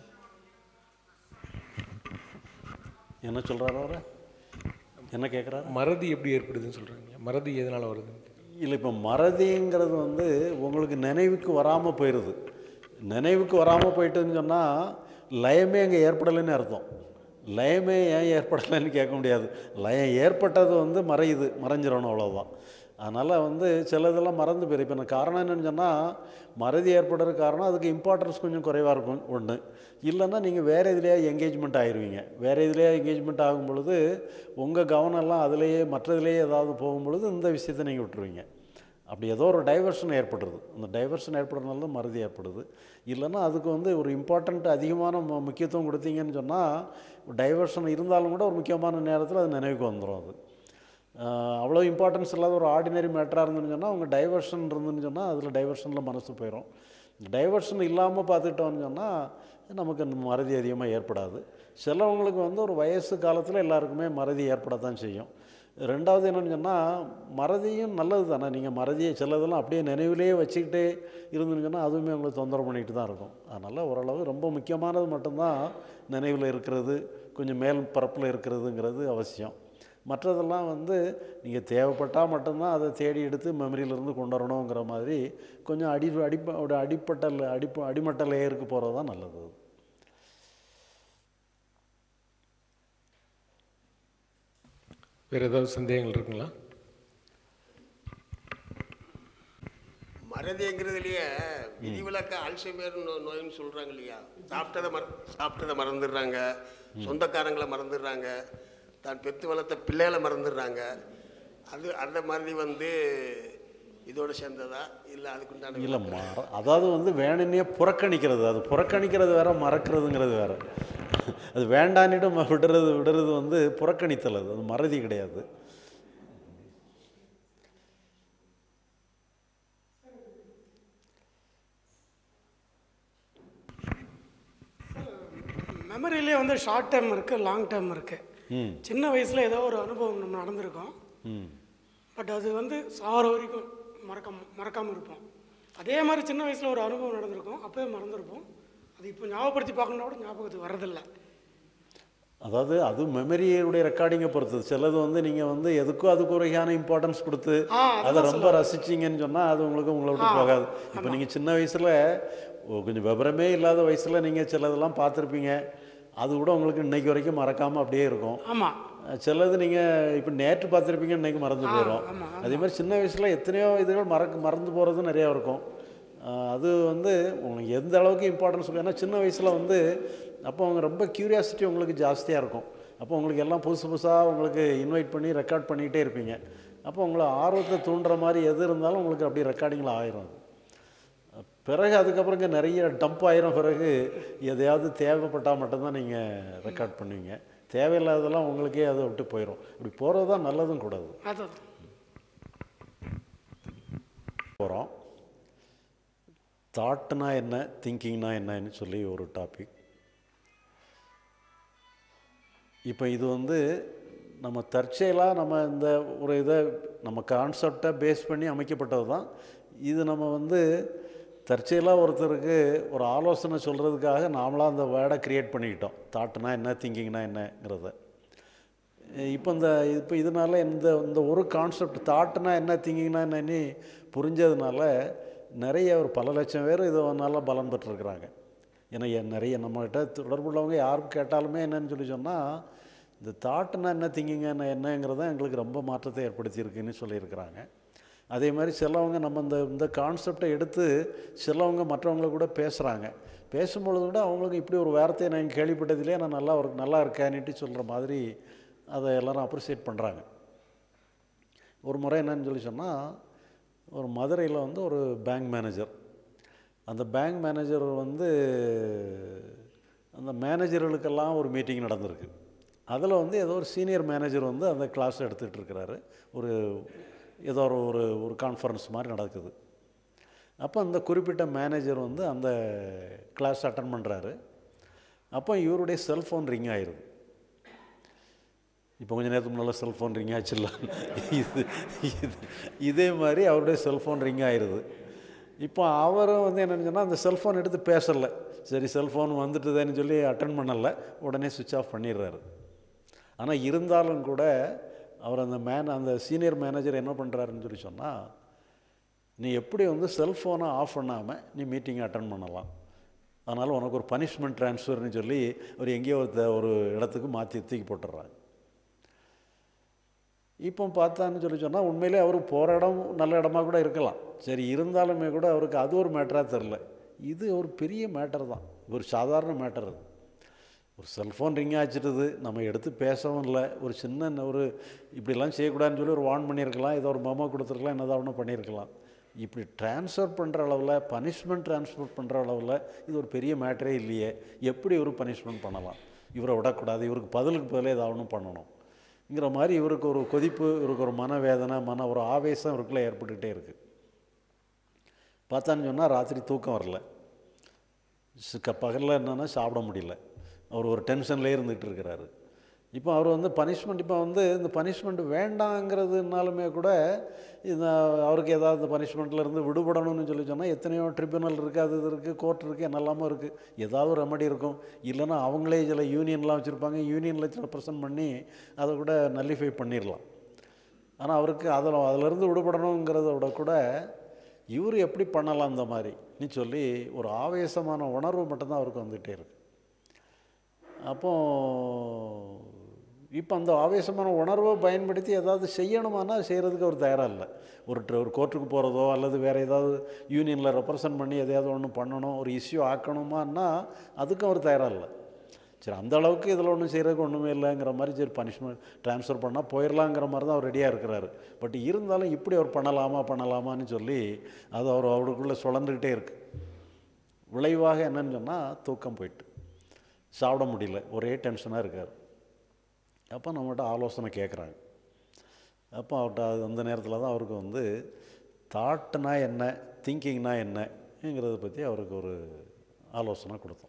Speaker 1: என்ன சொல்கிறாரு அவர்? என்ன கேட்குறாரு?
Speaker 4: மறதி எப்படி ஏற்படுதுன்னு சொல்கிறாங்க. மறதி எதனால் வருதுன்னு
Speaker 1: இல்லை, இப்போ மறதிங்கிறது வந்து உங்களுக்கு நினைவுக்கு வராமல் போயிடுது. நினைவுக்கு வராமல் போயிட்டுன்னு சொன்னால் லயமே அங்கே ஏற்படலைன்னு அர்த்தம். லயமே ஏன் ஏற்படலைன்னு கேட்க முடியாது. லயம் ஏற்பட்டது வந்து மறையுது, மறைஞ்சிடணும், அவ்வளோதான். அதனால் வந்து சில இதெல்லாம் மறந்து போயிடும். இப்போ நான் காரணம் என்னென்னு சொன்னால், மறதி ஏற்படுறதுக்கு காரணம் அதுக்கு இம்பார்ட்டன்ஸ் கொஞ்சம் குறைவாக இருக்கும் ஒன்று. இல்லைன்னா நீங்கள் வேறு எதுலேயே என்கேஜ்மெண்ட் ஆயிடுவீங்க. வேறு எதுலேயே என்கேஜ்மெண்ட் ஆகும் பொழுது உங்கள் கவனம்லாம் அதிலேயே மற்றதுலேயே ஏதாவது போகும்பொழுது இந்த விஷயத்தை நீங்கள் விட்டுருவீங்க. அப்படி ஏதோ ஒரு டைவர்ஷன் ஏற்படுறது. அந்த டைவர்ஷன் ஏற்படுறதுனால தான் மறதி ஏற்படுது. இல்லைன்னா அதுக்கு வந்து ஒரு இம்பார்ட்டண்ட் அதிகமான மு முக்கியத்துவம் கொடுத்தீங்கன்னு சொன்னால் டைவர்ஷன் இருந்தாலும் கூட ஒரு முக்கியமான நேரத்தில் அது நினைவுக்கு வந்துடும். அது அவ்வளோ இம்பார்ட்டன்ஸ் இல்லாத ஒரு ஆர்டினரி மேட்டராக இருந்துன்னு சொன்னால் அவங்க டைவர்ஷன் இருந்துன்னு சொன்னால் அதில் டைவர்ஷனில் மனசு போயிடும். டைவர்ஷன் இல்லாமல் பார்த்துக்கிட்டோன்னு சொன்னால் நமக்கு அந்த மறதி அதிகமாக ஏற்படாது. சிலவங்களுக்கு வந்து ஒரு வயசு காலத்தில் எல்லாருக்குமே மறதி ஏற்படத்தான் செய்யும். ரெண்டாவது என்னென்னு சொன்னால் மறதியும் நல்லது தானே. நீங்கள் மறதியை சிலதெல்லாம் அப்படியே நினைவிலேயே வச்சுக்கிட்டே இருந்துன்னு சொன்னால் அதுவுமே உங்களுக்கு தொந்தரவு பண்ணிகிட்டு தான் இருக்கும். அதனால் ஓரளவு ரொம்ப முக்கியமானது மட்டும்தான் நினைவில் இருக்கிறது, கொஞ்சம் மேல் பரப்பில் இருக்கிறதுங்கிறது அவசியம். மற்றதெல்லாம் வந்து நீங்கள் தேவைப்பட்டால் மட்டும்தான் அதை தேடி எடுத்து மெமரியிலேருந்து கொண்டு வரணுங்கிற மாதிரி கொஞ்சம் அடி அடிப்ப அடிப்பட்ட அடிப்ப அடிமட்ட லேயருக்கு போகிறது தான் நல்லது.
Speaker 4: வேறு ஏதாவது சந்தேகங்கள் இருக்குங்களா?
Speaker 2: மறதிங்கிறதுலையே விதிவிலக்க அல்சைமர் நோ நோயின்னு சொல்கிறாங்க இல்லையா? சாப்பிட்டதை மற சாப்பிட்டதை மறந்துடுறாங்க, சொந்தக்காரங்களை மறந்துடுறாங்க, தான் பெற்று வளர்த்த பிள்ளைகளை மறந்துடுறாங்க. அது அந்த மறதி வந்து இதோடு சேர்ந்ததா இல்லை அதுக்குண்டான?
Speaker 1: இல்லை, மற அதாவது வந்து வேணுன்னே புறக்கணிக்கிறது. அது புறக்கணிக்கிறது வேற, மறக்கிறதுங்கிறது வேற. அது வேண்டான்னிட்டு விடுறது விடுறது வந்து புறக்கணித்தல். அது அது மறதி கிடையாது.
Speaker 9: மெமரியிலே வந்து ஷார்ட் டேர்ம் இருக்குது, லாங் டேர்ம் இருக்குது. சின்ன வயசில் ஏதோ ஒரு அனுபவம் நம்ம நடந்திருக்கோம், பட் அது வந்து சாகிற வரைக்கும் மறக்க மறக்காமல் இருப்போம். அதே மாதிரி சின்ன வயசில் ஒரு அனுபவம் நடந்திருக்கும், அப்போயே மறந்துருப்போம். அது இப்போ ஞாபகப்படுத்தி பார்க்கணுன்னா கூட ஞாபகத்துக்கு வரதில்லை.
Speaker 1: அதாவது அது மெமரியுடைய ரெக்கார்டிங்கை பொறுத்தது. சிலது வந்து நீங்கள் வந்து எதுக்கும் அதுக்கு ஒரு வகையான இம்பார்ட்டன்ஸ் கொடுத்து அதை ரொம்ப ரசிச்சிங்கன்னு சொன்னால் அது உங்களுக்கு உங்களை விட்டு போகாது. இப்போ நீங்கள் சின்ன வயசில் கொஞ்சம் விவரமே இல்லாத வயசில் நீங்கள் சிலதெல்லாம் பார்த்துருப்பீங்க, அது கூட உங்களுக்கு இன்றைக்கு வரைக்கும் மறக்காமல் அப்படியே இருக்கும்.
Speaker 9: ஆமாம்.
Speaker 1: சிலது நீங்கள் இப்போ நேற்று பார்த்துருப்பீங்க, இன்றைக்கி மறந்து போயிடும். அதே மாதிரி சின்ன வயசில் எத்தனையோ இதுகள் மறக்க மறந்து போகிறதும் நிறையா இருக்கும். அது வந்து உங்களுக்கு எந்த அளவுக்கு இம்பார்ட்டன்ஸ் இருக்கும். ஏன்னா சின்ன வயசில் வந்து அப்போ அவங்க ரொம்ப க்யூரியாசிட்டி உங்களுக்கு ஜாஸ்தியாக இருக்கும். அப்போ உங்களுக்கு எல்லாம் புதுசு புதுசாக உங்களுக்கு இன்வைட் பண்ணி ரெக்கார்ட் பண்ணிக்கிட்டே இருப்பீங்க. அப்போ உங்களை ஆர்வத்தை தூண்டுற மாதிரி எது இருந்தாலும் உங்களுக்கு அப்படி ரெக்கார்டிங்கில் ஆயிரும். பிறகு அதுக்கப்புறம் இங்கே நிறைய டம்ப் ஆயிரும். பிறகு எதையாவது தேவைப்பட்டால் மட்டும்தான் நீங்கள் ரெக்கார்ட் பண்ணுவீங்க. தேவையில்லாததெல்லாம் உங்களுக்கே அதை விட்டு போயிடும். இப்படி போகிறது தான் நல்லதும் கூடாது. போகிறோம். தாட்னா என்ன, திங்கிங்னா என்னன்னு சொல்லி ஒரு டாபிக். இப்போ இது வந்து நம்ம தற்செயலாக நம்ம இந்த ஒரு இதை நம்ம கான்செப்டை பேஸ் பண்ணி அமைக்கப்பட்டது தான். இது நம்ம வந்து தற்செயலாக ஒருத்தருக்கு ஒரு ஆலோசனை சொல்கிறதுக்காக நாமளாக அந்த வேர்டை க்ரியேட் பண்ணிக்கிட்டோம். தாட்னா என்ன, திங்கிங்னா என்னங்கிறத. இப்போ இந்த இப்போ இதனால் இந்த இந்த ஒரு கான்செப்ட் தாட்னா என்ன, திங்கிங்னா என்னன்னு புரிஞ்சதுனால நிறைய ஒரு பல லட்சம் பேர் இதை நல்லா பலன் பெற்றிருக்கிறாங்க. ஏன்னா நிறைய நம்மகிட்ட தொடர்புள்ளவங்க யாரும் கேட்டாலுமே என்னன்னு சொல்லி சொன்னால் இந்த தாட்னா என்ன, திங்கிங்க என்ன என்னங்கிறத எங்களுக்கு ரொம்ப மாற்றத்தை ஏற்படுத்தியிருக்குன்னு சொல்லியிருக்கிறாங்க. அதே மாதிரி சிலவங்க நம்ம இந்த இந்த கான்செப்டை எடுத்து சிலவங்க மற்றவங்கள கூட பேசுகிறாங்க. பேசும்பொழுது கூட அவங்களுக்கு இப்படி ஒரு வார்த்தையை நான் கேள்விப்பட்டதிலே நான் நல்லா ஒரு நல்லா இருக்கேன்னுட்டு சொல்கிற மாதிரி அதை எல்லோரும் அப்ரிஷியேட் பண்ணுறாங்க. ஒரு முறை என்னன்னு சொல்லி சொன்னால் ஒரு மதுரையில் வந்து ஒரு பேங்க் மேனேஜர். அந்த பேங்க் மேனேஜர் வந்து அந்த மேனேஜர்களுக்கெல்லாம் ஒரு மீட்டிங் நடந்திருக்கு. அதில் வந்து ஏதோ ஒரு சீனியர் மேனேஜர் வந்து அந்த கிளாஸ் எடுத்துகிட்டு இருக்கிறாரு. ஒரு ஏதோ ஒரு ஒரு ஒரு கான்ஃபரன்ஸ் மாதிரி நடக்குது. அப்போ அந்த குறிப்பிட்ட மேனேஜர் வந்து அந்த கிளாஸ் அட்டன் பண்ணுறாரு. அப்போ இவருடைய செல்ஃபோன் ரிங் ஆயிடுது. இப்போ கொஞ்சம் நேரத்துக்கு முன்னால் செல்ஃபோன் ரிங் ஆச்சுல்ல, இது இது இதே மாதிரி அவருடைய செல்ஃபோன் ரிங் ஆயிடுது. இப்போ அவரும் வந்து என்னென்னு சொன்னால் அந்த செல்ஃபோன் எடுத்து பேசலை. சரி செல்ஃபோன் வந்துட்டுதுன்னு சொல்லி அட்டன் பண்ணலை, உடனே சுவிட்ச் ஆஃப் பண்ணிடுறாரு. ஆனால் இருந்தாலும் கூட அவர் அந்த மேன் அந்த சீனியர் மேனேஜர் என்ன பண்ணுறாருன்னு சொல்லி சொன்னால், நீ எப்படி வந்து செல்ஃபோனை ஆஃப் பண்ணாமல் நீ மீட்டிங்கை அட்டன் பண்ணலாம், அதனால் உனக்கு ஒரு பனிஷ்மெண்ட் ட்ரான்ஸ்ஃபர்னு சொல்லி ஒரு எங்கேயோ ஒரு இடத்துக்கு மாற்றி தூக்கி போட்டுடுறாங்க. இப்போ பார்த்தான்னு சொல்லி சொன்னால் உண்மையிலே அவர் போகிற இடம் நல்ல இடமா கூட இருக்கலாம். சரி இருந்தாலுமே கூட அவருக்கு அது ஒரு மேட்டராக தெரில. இது ஒரு பெரிய மேட்டர் தான். ஒரு சாதாரண மேட்டர் அது. ஒரு செல்ஃபோன் ரிங் ஆச்சிடுது, நம்ம எடுத்து பேசவும் இல்லை, ஒரு சின்ன ஒரு இப்படிலாம் செய்யக்கூடாதுன்னு சொல்லி ஒரு வார்ன் பண்ணியிருக்கலாம், ஏதோ ஒரு மெமோ கொடுத்துருக்கலாம், என்னதான் ஒன்று பண்ணியிருக்கலாம். இப்படி ட்ரான்ஸ்ஃபர் பண்ணுற அளவில், பனிஷ்மெண்ட் ட்ரான்ஸ்ஃபர் பண்ணுற அளவில் இது ஒரு பெரிய மேட்டரே இல்லையே, எப்படி ஒரு பனிஷ்மெண்ட் பண்ணலாம், இவரை விடக்கூடாது, இவருக்கு பதிலுக்கு பதிலாக ஏதாவது ஒன்று பண்ணணுங்கிற மாதிரி இவருக்கு ஒரு கொதிப்பு, இவருக்கு ஒரு மனவேதனை, மன ஒரு ஆவேசம் இவருக்குள்ளே ஏற்பட்டுக்கிட்டே இருக்குது. பார்த்தான்னு சொன்னால் ராத்திரி தூக்கம் வரல, பகலில் என்னென்னா சாப்பிட முடியல, அவர் ஒரு டென்ஷன்லேயே இருந்துகிட்டு இருக்கிறாரு. இப்போ அவர் வந்து பனிஷ்மெண்ட், இப்போ வந்து இந்த பனிஷ்மெண்ட் வேண்டாங்கிறதுனாலுமே கூட இந்த அவருக்கு ஏதாவது பனிஷ்மெண்ட்லேருந்து விடுபடணும்னு சொல்லி சொன்னால் எத்தனையோ ட்ரிபியூனல் இருக்குது, அது இது இருக்குது, கோர்ட் இருக்குது, என்னெல்லாமோ இருக்குது, ஏதாவது ரெமடி இருக்கும். இல்லைன்னா அவங்களே சில யூனியன்லாம் வச்சுருப்பாங்க, யூனியனில் சில ப்ரெசன்ட் பண்ணி அதை கூட நல்லிஃபை பண்ணிடலாம். ஆனால் அவருக்கு அதில் அதிலேருந்து விடுபடணுங்கிறத விட கூட இவர் எப்படி பண்ணலாம் இந்த மாதிரி நீ சொல்லி ஒரு ஆவேசமான உணர்வு மட்டும்தான் அவருக்கு வந்துகிட்டே இருக்குது. அப்போ இப்போ அந்த ஆவேசமான உணர்வை பயன்படுத்தி ஏதாவது செய்யணுமானா செய்கிறதுக்கு அவர் தயாராக இல்லை. ஒரு ஒரு கோர்ட்டுக்கு போகிறதோ அல்லது வேறு ஏதாவது யூனியனில் ரெப்ரசன்ட் பண்ணி எதையாவது ஒன்று பண்ணணும், ஒரு இஷ்யூ ஆக்கணுமான்னா அதுக்கும் அவர் தயாராக இல்லை. சரி, அந்த அளவுக்கு இதில் ஒன்றும் செய்கிறதுக்கு ஒன்றுமே இல்லைங்கிற மாதிரி, சரி பனிஷ்மெண்ட் ட்ரான்ஸ்ஃபர் பண்ணால் போயிடலாங்கிற மாதிரி தான் அவர் ரெடியாக இருக்கிறாரு. பட் இருந்தாலும் இப்படி அவர் பண்ணலாமா பண்ணலாமான்னு சொல்லி அது அவர் அவருக்குள்ளே சுழந்துக்கிட்டே இருக்குது. விளைவாக என்னன்னு சொன்னால் தூக்கம் போயிட்டு சாப்பிட முடியல, ஒரே டென்ஷனாக இருக்கார். அப்போ நம்மகிட்ட ஆலோசனை கேட்குறாங்க. அப்போ அவர்கிட்ட அது அந்த நேரத்தில் தான் அவருக்கு வந்து தாட்னா என்ன, திங்கிங்னா என்னங்கிறத பற்றி அவருக்கு ஒரு ஆலோசனை கொடுத்தோம்.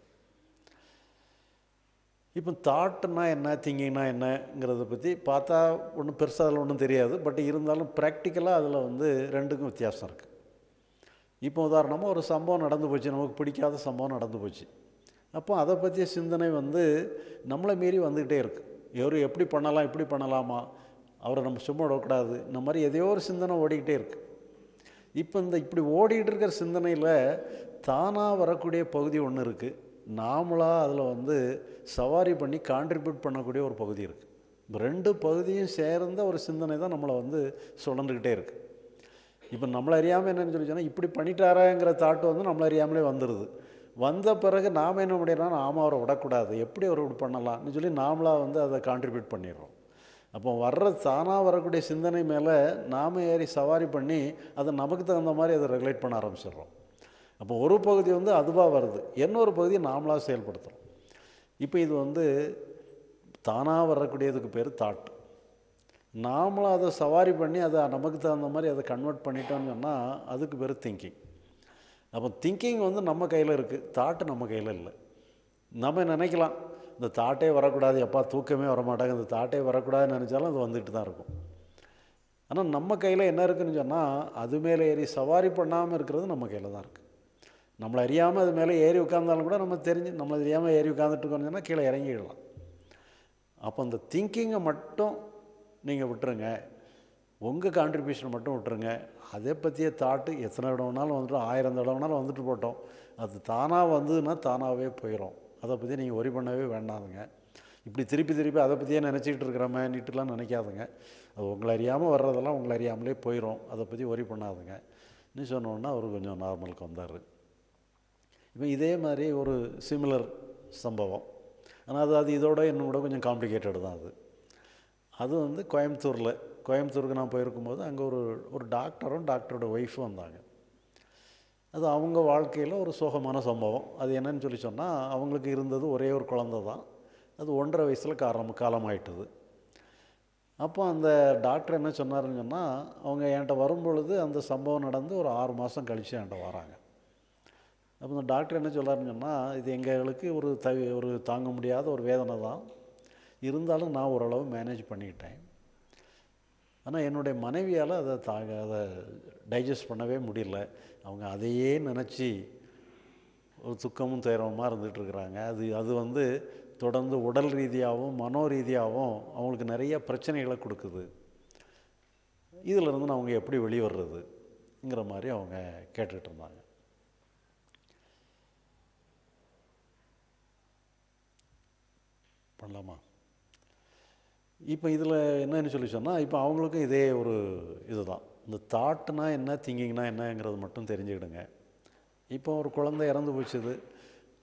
Speaker 1: இப்போ தாட்னா என்ன, திங்கிங்னா என்னங்கிறத பற்றி பார்த்தா ஒன்றும் பெருசாக அதில் ஒன்றும் தெரியாது. பட் இருந்தாலும் ப்ராக்டிக்கலாக அதில் வந்து ரெண்டுக்கும் வித்தியாசம் இருக்குது. இப்போ உதாரணமாக ஒரு சம்பவம் நடந்து போச்சு, நமக்கு பிடிக்காத சம்பவம் நடந்து போச்சு. அப்போ அதை பற்றிய சிந்தனை வந்து நம்மளை மீறி வந்துக்கிட்டே இருக்குது. எவர் எப்படி பண்ணலாம், இப்படி பண்ணலாமா, அவரை நம்ம சும்மா விடக்கூடாது, இந்த மாதிரி எதையோ ஒரு சிந்தனை ஓடிக்கிட்டே இருக்குது. இப்போ இந்த இப்படி ஓடிக்கிட்டு இருக்கிற சிந்தனையில் தானாக வரக்கூடிய பகுதி ஒன்று இருக்குது, நாமளாக அதில் வந்து சவாரி பண்ணி கான்ட்ரிபியூட் பண்ணக்கூடிய ஒரு பகுதி இருக்குது. இப்போ ரெண்டு பகுதியும் சேர்ந்த ஒரு சிந்தனை தான் நம்மளை வந்து சுழந்துக்கிட்டே இருக்குது. இப்போ நம்மளை அறியாமல் என்னென்னு சொல்லி சொன்னால் இப்படி பண்ணிட்டாராங்கிற தாட்டு வந்து நம்மளை அறியாமலே வந்துடுது. வந்த பிறகு நாம் என்ன முடியலாம், நாம் அவரை விடக்கூடாது, எப்படி அவர் இப்படி பண்ணலாம்னு சொல்லி நாமளாக வந்து அதை கான்ட்ரிபியூட் பண்ணிடுறோம். அப்போ வர்ற தானாக வரக்கூடிய சிந்தனை மேலே நாம் ஏறி சவாரி பண்ணி அதை நமக்கு தகுந்த மாதிரி அதை ரெகுலேட் பண்ண ஆரம்பிச்சிடுறோம். அப்போ ஒரு பகுதி வந்து அதுவாக வருது, இன்னொரு பகுதியை நாமளாக செயல்படுத்துகிறோம். இப்போ இது வந்து தானாக வரக்கூடியதுக்கு பேர் தாட். நாமளும் அதை சவாரி பண்ணி அதை நமக்கு தகுந்த மாதிரி அதை கன்வெர்ட் பண்ணிட்டோம்னு சொன்னால் அதுக்கு பேர் திங்கிங். அப்போ திங்கிங் வந்து நம்ம கையில் இருக்குது, தாட்டு நம்ம கையில் இல்லை. நம்ம நினைக்கலாம் இந்த தாட்டே வரக்கூடாது, எப்பா தூக்கமே வரமாட்டாங்க, இந்த தாட்டே வரக்கூடாதுன்னு நினச்சாலும் அது வந்துட்டு தான் இருக்கும். ஆனால் நம்ம கையில் என்ன இருக்குதுன்னு சொன்னால் அது மேலே ஏறி சவாரி பண்ணாமல் இருக்கிறது நம்ம கையில் தான் இருக்குது. நம்மளை அறியாமல் அது மேலே ஏறி உட்காந்தாலும் கூட நம்ம தெரிஞ்சு நம்மளை அறியாமல் ஏறி உட்காந்துட்டு இருக்கோம்னு சொன்னால் கீழே இறங்கிடலாம். அப்போ அந்த திங்கிங்கை மட்டும் நீங்கள் விட்டுருங்க, உங்கள் கான்ட்ரிபியூஷனை மட்டும் விட்டுருங்க. அதை பற்றிய தாட்டு எத்தனை தடவை வேணாலும் வந்துட்டு, ஆயிரம் தடவை வேணாலும் வந்துட்டு போட்டோம், அது தானாக வந்ததுன்னா தானாகவே போயிடும். அதை பற்றி நீங்கள் ஒரி பண்ணவே வேண்டாதுங்க. இப்படி திருப்பி திருப்பி அதை பற்றியே நினச்சிக்கிட்டு இருக்கிறோமே நீட்டுலாம் நினைக்காதுங்க. அது உங்களை அறியாமல் வர்றதெல்லாம் உங்களை அறியாமலே போயிடும், அதை பற்றி ஒரி பண்ணாதுங்க நீ சொன்னோன்னா அவர் கொஞ்சம் நார்மலுக்கு வந்தார். இப்போ இதே மாதிரி ஒரு சிமிலர் சம்பவம், ஆனால் அது அது இதோட இன்னும் கூட கொஞ்சம் காம்ப்ளிகேட்டட் தான். அது அது வந்து கோயம்புத்தூரில் கோயம்புத்தூருக்கு நான் போயிருக்கும்போது அங்கே ஒரு ஒரு டாக்டரும் டாக்டரோட ஒய்ஃபும் வந்தாங்க. அது அவங்க வாழ்க்கையில் ஒரு சோகமான சம்பவம். அது என்னன்னு சொல்லி சொன்னால் அவங்களுக்கு இருந்தது ஒரே ஒரு குழந்தை தான், அது ஒன்றரை வயசில் காலம் காலமாயிட்டுது. அப்போ அந்த டாக்டர் என்ன சொன்னாருன்னு சொன்னால், அவங்க என்கிட்ட வரும்பொழுது அந்த சம்பவம் நடந்து ஒரு ஆறு மாதம் கழித்து என்கிட்ட வராங்க. அப்போ இந்த டாக்டர் என்ன சொல்லாருன்னு சொன்னால், இது எங்களுக்கு ஒரு த ஒரு தாங்க முடியாத ஒரு வேதனை தான், இருந்தாலும் நான் ஓரளவு மேனேஜ் பண்ணிக்கிட்டேன். ஆனால் என்னுடைய மனைவியால் அதை தாங்க அதை டைஜஸ்ட் பண்ணவே முடியல. அவங்க அதையே நினச்சி ஒரு துக்கமும் துயரமாக இருந்துகிட்ருக்குறாங்க. அது அது வந்து தொடர்ந்து உடல் ரீதியாகவும் மனோ ரீதியாகவும் அவங்களுக்கு நிறைய பிரச்சனைகளை கொடுக்குது. இதிலிருந்து அவங்க எப்படி வெளிவர்றதுங்கிற மாதிரி அவங்க கேட்டுக்கிட்டு இருந்தாங்க. பண்ணலாமா? இப்போ இதில் என்னன்னு சொல்லி சொன்னால், இப்போ அவங்களுக்கும் இதே ஒரு இது தான், இந்த தாட்னா என்ன, திங்கிங்னா என்னங்கிறது மட்டும் தெரிஞ்சுக்கிடுங்க. இப்போ ஒரு குழந்தை இறந்து போச்சுது,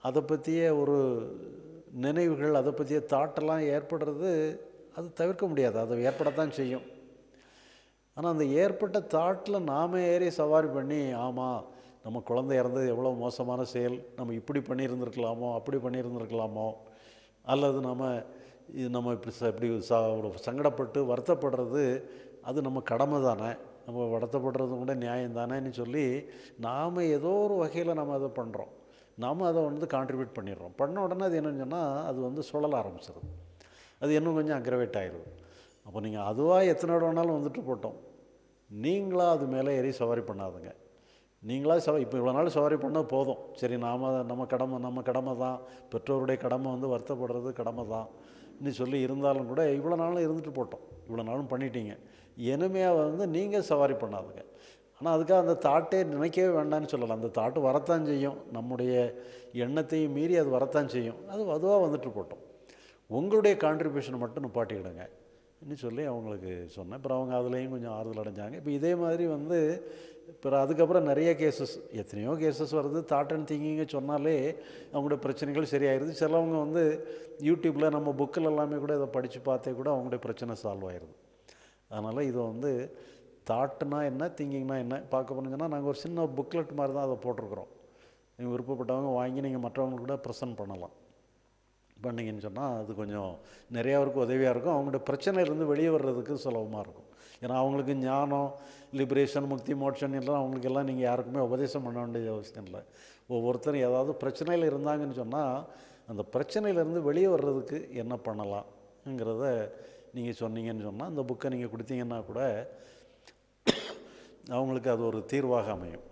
Speaker 1: அதை பற்றிய ஒரு நினைவுகள், அதை பற்றிய தாட்டெல்லாம் ஏற்படுறது அது தவிர்க்க முடியாது, அது ஏற்படத்தான் செய்யும். ஆனால் அந்த ஏற்பட்ட தாட்டில் நாம் ஏறி சவாரி பண்ணி, ஆமாம் நம்ம குழந்தை இறந்தது எவ்வளோ மோசமான செயல், நம்ம இப்படி பண்ணியிருந்துருக்கலாமோ அப்படி பண்ணியிருந்துருக்கலாமோ, அல்லது நம்ம இது நம்ம இப்படி ச இப்படி ச சங்கடப்பட்டு வருத்தப்படுறது அது நம்ம கடமை தானே, நம்ம வருத்தப்படுறது கூட நியாயம் தானேன்னு சொல்லி நாம் ஏதோ ஒரு வகையில் நம்ம அதை பண்ணுறோம். நாம் அதை வந்து கான்ட்ரிபியூட் பண்ணிடுறோம். பண்ண உடனே அது என்னன்னு சொன்னால் அது வந்து சுழல ஆரம்பிச்சிடும், அது இன்னும் கொஞ்சம் அக்ரவேட் ஆகிடுது. அப்போ நீங்கள் அதுவாக எத்தனை இடம் வேணாலும் வந்துட்டு போட்டோம், நீங்களாக அது மேலே ஏறி சவாரி பண்ணாதுங்க. நீங்களாக சவா இப்போ இவ்வளோ நாள் சவாரி பண்ணால் போதும், சரி நாம் நம்ம கடமை நம்ம கடமை தான், பெற்றோருடைய கடமை வந்து வருத்தப்படுறது கடமை தான் நீ சொல்லி இருந்தாலும் கூட இவ்வளோ நாளும் இருந்துட்டு போட்டோம், இவ்வளோ நாளும் பண்ணிட்டீங்க, இனிமையாக வந்து நீங்கள் சவாரி பண்ணாதுங்க. ஆனால் அதுக்காக அந்த தாட்டே நினைக்கவே வேண்டாம்னு சொல்லலாம். அந்த தாட்டு வரத்தான் செய்யும், நம்முடைய எண்ணத்தையும் மீறி அது வரத்தான் செய்யும், அது அதுவாக வந்துட்டு போட்டோம், உங்களுடைய கான்ட்ரிபியூஷனை மட்டும் நிப்பாட்டிக்கிடுங்க ன்னு சொல்லி அவங்களுக்கு சொன்னேன். அப்புறம் அவங்க அதுலேயும் கொஞ்சம் ஆறுதல் அடைஞ்சாங்க. இப்போ இதே மாதிரி வந்து அப்புறம் அதுக்கப்புறம் நிறைய கேசஸ், எத்தனையோ கேசஸ் வருது. தாட் அண்ட் திங்கிங்க சொன்னாலே அவங்களுடைய பிரச்சனைகள் சரியாயிருது. சிலவங்க வந்து யூடியூப்பில் நம்ம புக்கில் எல்லாமே கூட இதை படித்து பார்த்தே கூட அவங்களுடைய பிரச்சனை சால்வ் ஆயிடுது. அதனால் இதை வந்து தாட்டுனா என்ன, திங்கிங்னா என்ன பார்க்க போனீங்கன்னா நாங்கள் ஒரு சின்ன புக்லெட் மாதிரி தான் அதை போட்டிருக்கிறோம். நீங்கள் விருப்பப்பட்டவங்க வாங்கி நீங்கள் மற்றவங்களுக்கு கூட ப்ரெசென்ட் பண்ணலாம். பண்ணிங்கன்னு சொன்னால் அது கொஞ்சம் நிறையாவுக்கு உதவியாக இருக்கும், அவங்களுடைய பிரச்சனையிலேருந்து வெளியே வர்றதுக்கு சுலபமாக இருக்கும். ஏன்னா அவங்களுக்கு ஞானம், லிபரேஷன், முக்தி, மோட்சன் எல்லாம் அவங்களுக்கெல்லாம் நீங்கள் யாருக்குமே உபதேசம் பண்ண வேண்டிய அவசியம் இல்லை. ஒவ்வொருத்தரும் ஏதாவது பிரச்சனையில் இருந்தாங்கன்னு சொன்னால் அந்த பிரச்சனையிலேருந்து வெளியே வர்றதுக்கு என்ன பண்ணலாம்ங்கிறத நீங்கள் சொன்னீங்கன்னு சொன்னால் அந்த புக்கை நீங்கள் கொடுத்தீங்கன்னா கூட அவங்களுக்கு அது ஒரு தீர்வாக அமையும்.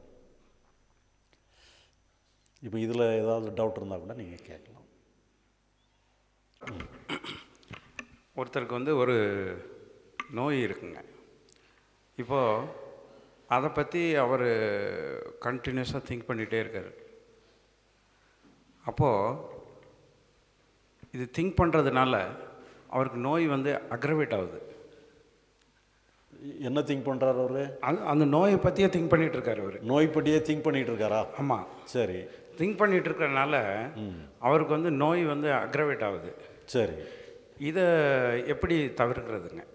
Speaker 1: இப்போ இதில் ஏதாவது டவுட் இருந்தால் கூட நீங்கள் கேட்கலாம்.
Speaker 10: ஒருத்தருக்கு வந்து ஒரு நோய் இருக்குங்க. இப்போது அதை பற்றி அவர் கண்டினியூஸாக திங்க் பண்ணிகிட்டே இருக்கார். அப்போது இது திங்க் பண்ணுறதுனால அவருக்கு நோய் வந்து அக்ரவேட் ஆகுது.
Speaker 1: என்ன திங்க் பண்ணுறாரு அவர்?
Speaker 10: அந்த அந்த நோயை பற்றியே திங்க் பண்ணிகிட்டு இருக்காரு அவர்.
Speaker 1: நோய் பற்றியே திங்க் பண்ணிகிட்டு இருக்காரா?
Speaker 10: ஆமாம்.
Speaker 1: சரி.
Speaker 10: திங்க் பண்ணிகிட்டு இருக்கிறனால அவருக்கு வந்து நோய் வந்து அக்ரவேட் ஆகுது.
Speaker 1: சரி.
Speaker 10: இதை எப்படி தவிர்க்கிறதுங்க?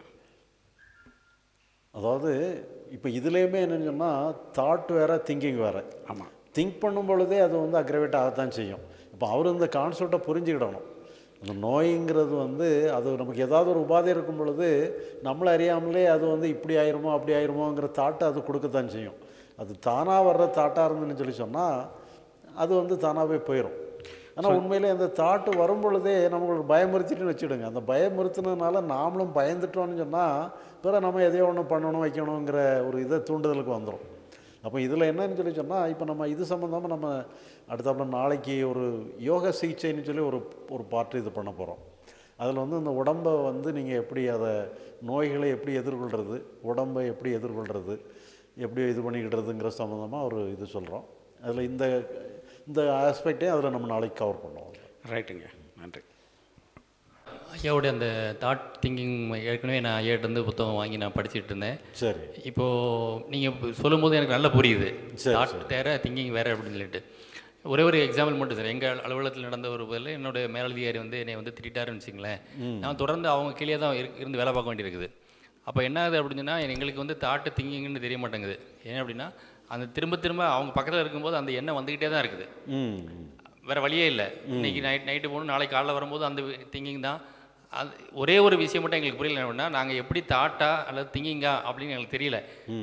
Speaker 1: அதாவது இப்போ இதுலேயுமே என்னென்னு சொன்னால் தாட் வேறு, திங்கிங் வேறு.
Speaker 10: ஆமாம்.
Speaker 1: திங்க் பண்ணும் பொழுதே அது வந்து அக்ரவேட் ஆகத்தான் செய்யும். இப்போ அவர் இந்த கான்செப்டை புரிஞ்சுக்கிடணும். அந்த நோய்ங்கிறது வந்து அது நமக்கு ஏதாவது ஒரு உபாதை இருக்கும் பொழுது நம்மளை அறியாமலே அது வந்து இப்படி ஆயிருமோ அப்படி ஆயிருமோங்கிற தாட்டை அது கொடுக்கத்தான் செய்யும். அது தானாக வர்ற தாட்டாக இருந்துன்னு சொல்லி சொன்னால் அது வந்து தானாகவே போயிடும். ஆனால் உண்மையிலே அந்த தாட்டு வரும் பொழுதே நம்மளுக்கு பயமுறுத்திட்டுன்னு வச்சுடுங்க. அந்த பயமுறுத்தினதுனால நாமளும் பயந்துட்டோன்னு சொன்னால் பிறகு நம்ம எதையோ ஒன்று பண்ணணும் வைக்கணுங்கிற ஒரு இதை தூண்டுதலுக்கு வந்துடும். அப்போ இதில் என்னன்னு சொல்லி சொன்னால் இப்போ நம்ம இது சம்மந்தமாக நம்ம அடுத்தாப்புல நாளைக்கு ஒரு யோக சிகிச்சைன்னு சொல்லி ஒரு ஒரு பாட்டு இது பண்ண போகிறோம். அதில் வந்து இந்த உடம்பை வந்து நீங்கள் எப்படி அதை நோய்களை எப்படி எதிர்கொள்கிறது, உடம்பை எப்படி எதிர்கொள்கிறது, எப்படி இது பண்ணிக்கிட்டுறதுங்கிற சம்மந்தமாக ஒரு இது சொல்கிறோம். அதில் இந்த இந்த ஆஸ்பெக்டையும் அதில் நம்ம நாளைக்கு கவர் பண்ணுவோம்.
Speaker 10: ரைட்டுங்க, நன்றி.
Speaker 7: ஐயாவுடைய அந்த தாட் திங்கிங் ஏற்கனவே நான் ஐயாட்ட இருந்து புத்தகம் வாங்கி நான் படிச்சுட்டு இருந்தேன்.
Speaker 1: சரி.
Speaker 7: இப்போது நீங்கள் சொல்லும் போது எனக்கு நல்லா புரியுது, தாட் வேறு திங்கிங் வேறு அப்படின்னு சொல்லிட்டு. ஒரே ஒரு எக்ஸாம்பிள் மட்டும் சார். எங்கள் அலுவலகத்தில் நடந்த ஒரு பதில் என்னுடைய மேலதிகாரி வந்து என்னை வந்து திட்டாருன்னு வச்சுங்களேன். நான் தொடர்ந்து அவங்க கீழே தான் இருந்து வேலை பார்க்க வேண்டியிருக்குது. அப்போ என்ன ஆகுது அப்படின்னு சொன்னால் எங்களுக்கு வந்து தாட்டு திங்கிங்னு தெரிய மாட்டேங்குது. ஏன் அப்படின்னா அந்த திரும்ப திரும்ப அவங்க பக்கத்தில் இருக்கும்போது அந்த எண்ணம் வந்துக்கிட்டே தான் இருக்குது, வேறு வழியே இல்லை. இன்றைக்கி நைட் நைட்டு போகணும், நாளைக்கு காலைல வரும்போது அந்த திங்கிங் தான். அது ஒரே ஒரு விஷயம் மட்டும் எங்களுக்கு புரியல, அப்படின்னா நாங்கள் எப்படி தாட்டா அல்லது திங்கிங்கா அப்படின்னு எங்களுக்கு தெரியல.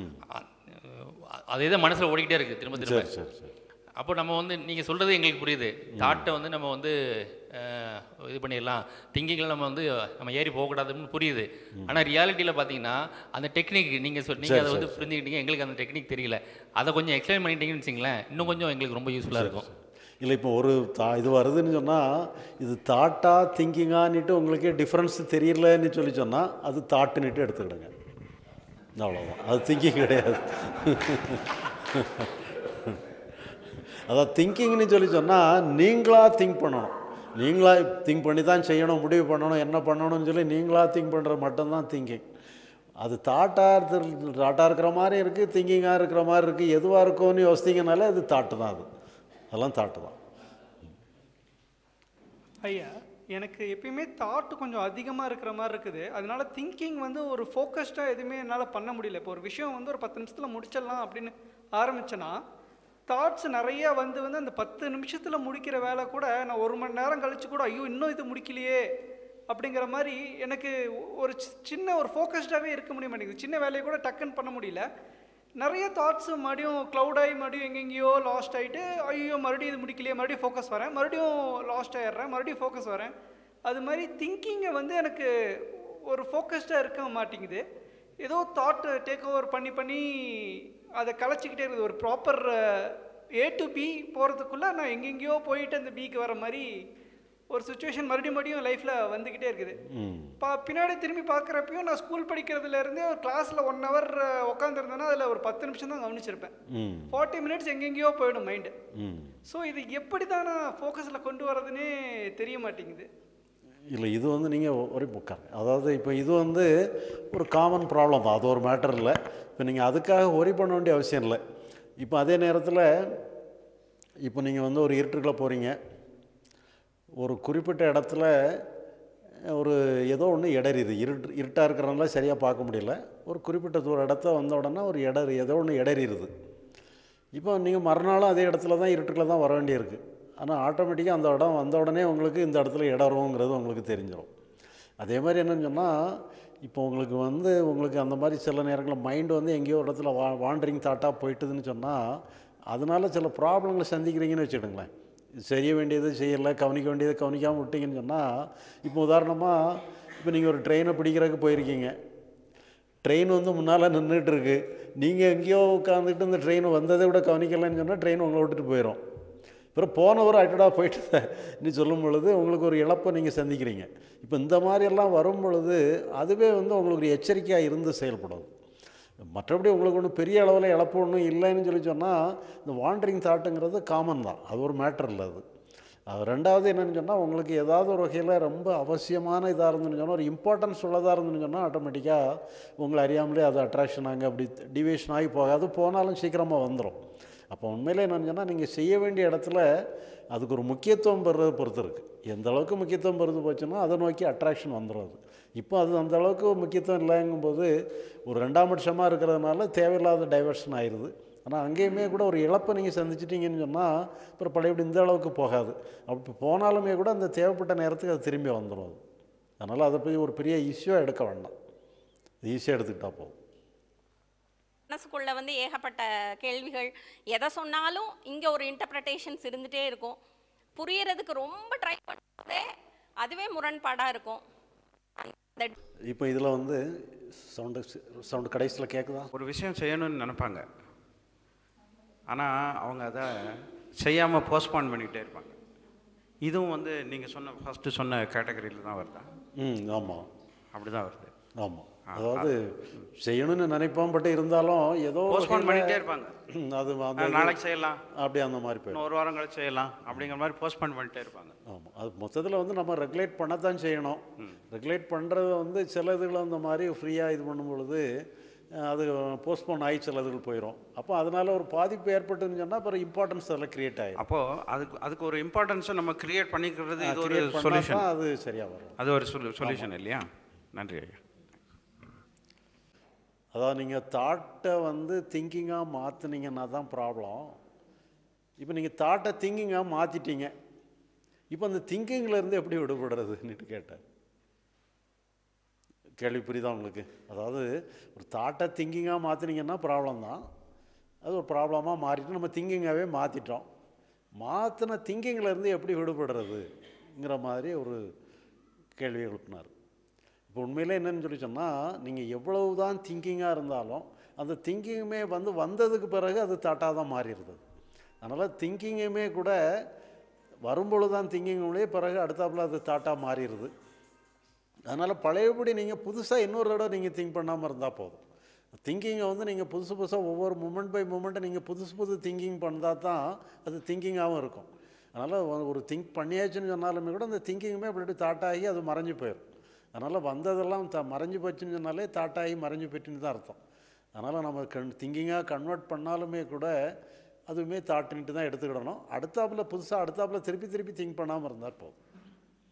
Speaker 7: அதே தான் மனசில் ஓடிக்கிட்டே இருக்குது திரும்ப திரும்ப. அப்போ நம்ம வந்து நீங்கள் சொல்கிறது எங்களுக்கு புரியுது, தாட்டை வந்து நம்ம வந்து இது பண்ணிடலாம், திங்கிங்கில் நம்ம வந்து நம்ம ஏறி போகக்கூடாதுன்னு புரியுது. ஆனால் ரியாலிட்டியில் பார்த்தீங்கன்னா அந்த டெக்னிக் நீங்கள் சொல் நீங்கள் அதை வந்து புரிஞ்சுக்கிட்டீங்க, எங்களுக்கு அந்த டெக்னிக் தெரியல. அதை கொஞ்சம் எக்ஸ்பிளைன் பண்ணிட்டீங்கன்னு வச்சிங்களேன், இன்னும் கொஞ்சம் எங்களுக்கு ரொம்ப யூஸ்ஃபுல்லாக இருக்கும்.
Speaker 1: இல்லை இப்போ ஒரு தா இது வருதுன்னு சொன்னால் இது தாட்டா திங்கிங்கான்னுட்டு உங்களுக்கே டிஃப்ரென்ஸ் தெரியலன்னு சொல்லி சொன்னால் அது தாட்டுன்னுட்டு எடுத்துக்கிடுங்க, அவ்வளோதான். அது திங்கிங் கிடையாது. அதான் திங்கிங்னு சொல்லி சொன்னால் நீங்களாக திங்க் பண்ணணும், நீங்களாக திங்க் பண்ணி தான் செய்யணும், முடிவு பண்ணணும், என்ன பண்ணணும்னு சொல்லி நீங்களாக திங்க் பண்ணுறது மட்டும்தான் திங்கிங். அது தாட்டாக தாட்டாக இருக்கிற மாதிரி இருக்குது, திங்கிங்காக இருக்கிற மாதிரி இருக்குது, எதுவாக இருக்கும்னு யோசித்தீங்கனாலே அது தாட்டு தான். அது அதெல்லாம் தாட்டு தான்.
Speaker 3: ஐயா, எனக்கு எப்பயுமே தாட் கொஞ்சம் அதிகமாக இருக்கிற மாதிரி இருக்குது. அதனால திங்கிங் வந்து ஒரு ஃபோக்கஸ்டாக எதுவுமே என்னால் பண்ண முடியல. இப்போ ஒரு விஷயம் வந்து ஒரு பத்து நிமிஷத்தில் முடிச்சிடலாம் அப்படின்னு ஆரம்பிச்சேன்னா தாட்ஸ் நிறையா வந்து வந்து அந்த பத்து நிமிஷத்தில் முடிக்கிற வேலை கூட நான் ஒரு மணி நேரம் கழித்து கூட ஐயோ இன்னும் இது முடிக்கலையே அப்படிங்கிற மாதிரி எனக்கு ஒரு சின்ன ஒரு ஃபோக்கஸ்டாகவே இருக்க முடிய மாட்டேங்குது. சின்ன வேலையை கூட டக்குன்னு பண்ண முடியல. நிறைய தாட்ஸு மறுபடியும் க்ளவுடாகி மறுபடியும் எங்கெங்கேயோ லாஸ்ட் ஆகிட்டு ஐயோ மறுபடியும் இது முடிக்கலையே, மறுபடியும் ஃபோக்கஸ் வரேன், மறுபடியும் லாஸ்ட் ஆகிடுறேன், மறுபடியும் ஃபோக்கஸ் வரேன். அது மாதிரி திங்கிங்கை வந்து எனக்கு ஒரு ஃபோக்கஸ்டாக இருக்க மாட்டேங்குது. ஏதோ தாட் டேக் ஓவர் பண்ணி பண்ணி அதை கலைச்சிக்கிட்டே இருக்குது. ஒரு ப்ராப்பர் ஏ டு பி போகிறதுக்குள்ளே நான் எங்கெங்கேயோ போயிட்டு அந்த பிக்கு வர மாதிரி ஒரு சுச்சுவேஷன் மறுபடியும் மறுபடியும் லைஃப்பில் வந்துக்கிட்டே இருக்குது. பா பின்னாடி திரும்பி பார்க்குறப்பையும் நான் ஸ்கூல் படிக்கிறதுலேருந்தே ஒரு கிளாஸில் ஒன் ஹவர் உட்காந்துருந்தேன்னா அதில் ஒரு பத்து நிமிஷம் தான் கவனிச்சிருப்பேன். ஃபார்ட்டி மினிட்ஸ் எங்கெங்கேயோ போயிடும் மைண்டு. ஸோ இது எப்படி தான் நான் ஃபோக்கஸில் கொண்டு வரதுன்னே தெரிய மாட்டேங்குது.
Speaker 1: இல்லை, இது வந்து நீங்கள் ஒரு புக்காங்க. அதாவது இப்போ இது வந்து ஒரு காமன் ப்ராப்ளம் தான், அது ஒரு மேட்டர் இல்லை. இப்போ நீங்கள் அதுக்காக ஒரி பண்ண வேண்டிய அவசியம் இல்லை. இப்போ அதே நேரத்தில் இப்போ நீங்கள் வந்து ஒரு இருட்டுக்குள்ளே போகிறீங்க, ஒரு குறிப்பிட்ட இடத்துல ஒரு ஏதோ ஒன்று இடறிது, இருட்டு இருட்டாக இருக்கிறனால சரியாக பார்க்க முடியல. ஒரு குறிப்பிட்ட தூர இடத்த வந்த உடனே ஒரு இடர் ஏதோ ஒன்று இடறிடுது. இப்போ நீங்கள் மறுநாளும் அதே இடத்துல தான் இருட்டுக்குள்ளே தான் வர வேண்டியிருக்கு. ஆனால் ஆட்டோமேட்டிக்காக அந்த இடம் வந்த உடனே உங்களுக்கு இந்த இடத்துல இடருங்கிறது உங்களுக்கு தெரிஞ்சிடும். அதே மாதிரி என்னென்னு சொன்னால், இப்போ உங்களுக்கு வந்து உங்களுக்கு அந்த மாதிரி சில நேரங்களில் மைண்டு வந்து எங்கேயோ ஒரு இடத்துல வா வாண்டரிங் தாட்டாக போயிட்டுதுன்னு சொன்னால் அதனால் சில ப்ராப்ளங்களை சந்திக்கிறீங்கன்னு வச்சுக்கிடுங்களேன். செய்ய வேண்டியது செய்யலை, கவனிக்க வேண்டியதை கவனிக்காமல் விட்டிங்கன்னு சொன்னால், இப்போ உதாரணமாக இப்போ நீங்கள் ஒரு ட்ரெயினை பிடிக்கிறதுக்கு போயிருக்கீங்க, ட்ரெயின் வந்து முன்னால் நின்றுட்டுருக்கு, நீங்கள் எங்கேயோ உட்காந்துட்டு இந்த ட்ரெயின் வந்ததை விட கவனிக்கலைன்னு சொன்னால் ட்ரெயின் உங்களை விட்டுட்டு போயிடும். அப்புறம் போனவர் அட்டடாக போயிட்டு நீ சொல்லும் பொழுது உங்களுக்கு ஒரு இழப்பை நீங்கள் சந்திக்கிறீங்க. இப்போ இந்த மாதிரியெல்லாம் வரும் பொழுது அதுவே வந்து உங்களுக்கு ஒரு எச்சரிக்கையாக இருந்து செயல்படும். மற்றபடி உங்களுக்கு ஒன்றும் பெரிய அளவில் இழப்பு ஒன்றும் இல்லைன்னு சொல்லி சொன்னால் இந்த வாண்டரிங் தாட்டுங்கிறது காமன் தான், அது ஒரு மேட்டர் இல்லை. அது அது ரெண்டாவது என்னென்னு சொன்னால், உங்களுக்கு ஏதாவது ஒரு வகையில் ரொம்ப அவசியமான இதாக இருந்துன்னு சொன்னால், ஒரு இம்பார்ட்டன்ஸ் உள்ளதாக இருந்துன்னு சொன்னால் ஆட்டோமேட்டிக்காக உங்களை அறியாமலே அது அட்ராக்ஷன் ஆகி அப்படி டிவியேஷன் ஆகி போகாது, போனாலும் சீக்கிரமாக வந்துடும். அப்போ உண்மையிலே என்னென்னு சொன்னால், நீங்கள் செய்ய வேண்டிய இடத்துல அதுக்கு ஒரு முக்கியத்துவம் பெறுறது பொறுத்து இருக்குது. எந்த அளவுக்கு முக்கியத்துவம் பெறுது போச்சுன்னா அதை நோக்கி அட்ராக்ஷன் வந்துடும். அது இப்போ அது அந்த அளவுக்கு முக்கியத்துவம் இல்லைங்கும்போது ஒரு ரெண்டாம் பட்சமாக இருக்கிறதுனால தேவையில்லாத டைவர்ஷன் ஆயிடுது. ஆனால் அங்கேயுமே கூட ஒரு இழப்பை நீங்கள் சந்திச்சிட்டிங்கன்னு சொன்னால் அப்புறம் பழையபடி இந்த அளவுக்கு போகாது. அப்படி போனாலுமே கூட அந்த தேவைப்பட்ட நேரத்துக்கு அது திரும்பி வந்துடும். அது அதனால் அதை போய் ஒரு பெரிய இஷ்யூவாக எடுக்க வேண்டாம், ஈஸியாக எடுத்துக்கிட்டால் போதும்.
Speaker 11: மனசுக்குள்ளே வந்து ஏகப்பட்ட கேள்விகள், எதை சொன்னாலும் இங்கே ஒரு இன்டர்பிரட்டேஷன்ஸ் இருந்துகிட்டே இருக்கும். புரியறதுக்கு ரொம்ப ட்ரை பண்ணுறதே அதுவே முரண்பாடாக இருக்கும்.
Speaker 1: இப்போ இதில் வந்து சவுண்டு சவுண்டு கடைசியில் கேட்குதா?
Speaker 10: ஒரு விஷயம் செய்யணும்னு நினைப்பாங்க, ஆனால் அவங்க அதை செய்யாமல் போஸ்ட்பான் பண்ணிகிட்டே இருப்பாங்க. இதுவும் வந்து நீங்கள் சொன்ன ஃபஸ்ட்டு சொன்ன கேட்டகரியில் தான் வருதா?
Speaker 1: ம், ஆமாம்,
Speaker 10: அப்படி தான் வருது.
Speaker 1: ஆமாம், அதாவது செய்யணும்னு நினைப்போம், பட் இருந்தாலும் ஏதோ
Speaker 10: போஸ்ட்பான் பண்ணிகிட்டே இருப்பாங்க.
Speaker 1: அது
Speaker 10: நாளைக்கு செய்யலாம்,
Speaker 1: அப்படி அந்த மாதிரி போய்டும்,
Speaker 10: ஒரு வாரம் கழிச்சு செய்யலாம் அப்படிங்கிற மாதிரி போஸ்ட்பான் பண்ணிட்டே இருப்பாங்க.
Speaker 1: ஆமாம், அது மொத்தத்தில் வந்து நம்ம ரெகுலேட் பண்ணத்தான் செய்யணும். ரெகுலேட் பண்ணுறது வந்து சில இதுகளை அந்த மாதிரி ஃப்ரீயாக இது பண்ணும் பொழுது அது போஸ்ட்போன் ஆகி சில இதுகள் போயிடும். அப்போ அதனால் ஒரு பாதிப்பு ஏற்பட்டுன்னு சொன்னால் அப்புறம் இம்பார்ட்டன்ஸ் அதில் க்ரியேட் ஆகிடும்.
Speaker 10: அப்போது அதுக்கு அதுக்கு ஒரு இம்பார்ட்டன்ஸை நம்ம க்ரியேட் பண்ணிக்கிறது இது ஒரு சொல்யூஷன்.
Speaker 1: அது சரியாக வரும்,
Speaker 10: அது ஒரு சொல் சொல்யூஷன் இல்லையா? நன்றி ஐயா.
Speaker 1: அதாவது நீங்கள் தாட்டை வந்து திங்கிங்காக மாற்றினீங்கன்னா தான் ப்ராப்ளம். இப்போ நீங்கள் தாட்டை திங்கிங்காக மாற்றிட்டீங்க, இப்போ அந்த திங்கிங்லேருந்து எப்படி விடுபடுறதுன்னுட்டு கேட்டேன். கேள்வி புரியுதா உங்களுக்கு? அதாவது ஒரு தாட்டை திங்கிங்காக மாற்றினீங்கன்னா ப்ராப்ளம் தான், அது ஒரு ப்ராப்ளமாக மாறிட்டு நம்ம திங்கிங்காகவே மாற்றிட்டோம். மாற்றின திங்கிங்லேருந்து எப்படி விடுபடுறதுங்கிற மாதிரி ஒரு கேள்வி எழுப்பினார். இப்போ உண்மையிலே என்னென்னு சொல்லி சொன்னால், நீங்கள் எவ்வளவு தான் திங்கிங்காக இருந்தாலும் அந்த திங்கிங்குமே வந்து வந்ததுக்கு பிறகு அது தாட்டாக தான் மாறிடுது. அதனால் திங்கிங்குமே கூட வரும்பொழுது தான் திங்கிங்குள்ளே பிறகு அடுத்தாப்புல அது தாட்டாக மாறிடுது. அதனால் பழையபடி நீங்கள் புதுசாக இன்னொரு தடவை நீங்கள் திங்க் பண்ணாமல் இருந்தால் போதும். திங்கிங்கை வந்து நீங்கள் புதுசு புதுசாக ஒவ்வொரு மூமெண்ட் பை மூமெண்ட்டை நீங்கள் புதுசு புது திங்கிங் பண்ணால் தான் அது திங்கிங்காகவும் இருக்கும். அதனால் ஒரு திங்க் பண்ணியாச்சுன்னு சொன்னாலுமே கூட அந்த திங்கிங்குமே அப்படி தாட்டாகி அது மறைஞ்சு போயிடும். அதனால் வந்ததெல்லாம் த மறைஞ்சு போச்சுன்னு சொன்னாலே தாட்டாகி மறைஞ்சு போயிட்டுன்னு தான் அர்த்தம். அதனால் நம்ம கண் திங்கிங்காக கன்வெர்ட் பண்ணாலுமே கூட அதுவுமே தாட்டுன்ட்டு தான் எடுத்துக்கிடணும். அடுத்தாப்புல புதுசாக அடுத்தாப்புல திருப்பி திருப்பி திங்க் பண்ணாமல் இருந்தால் போதும்.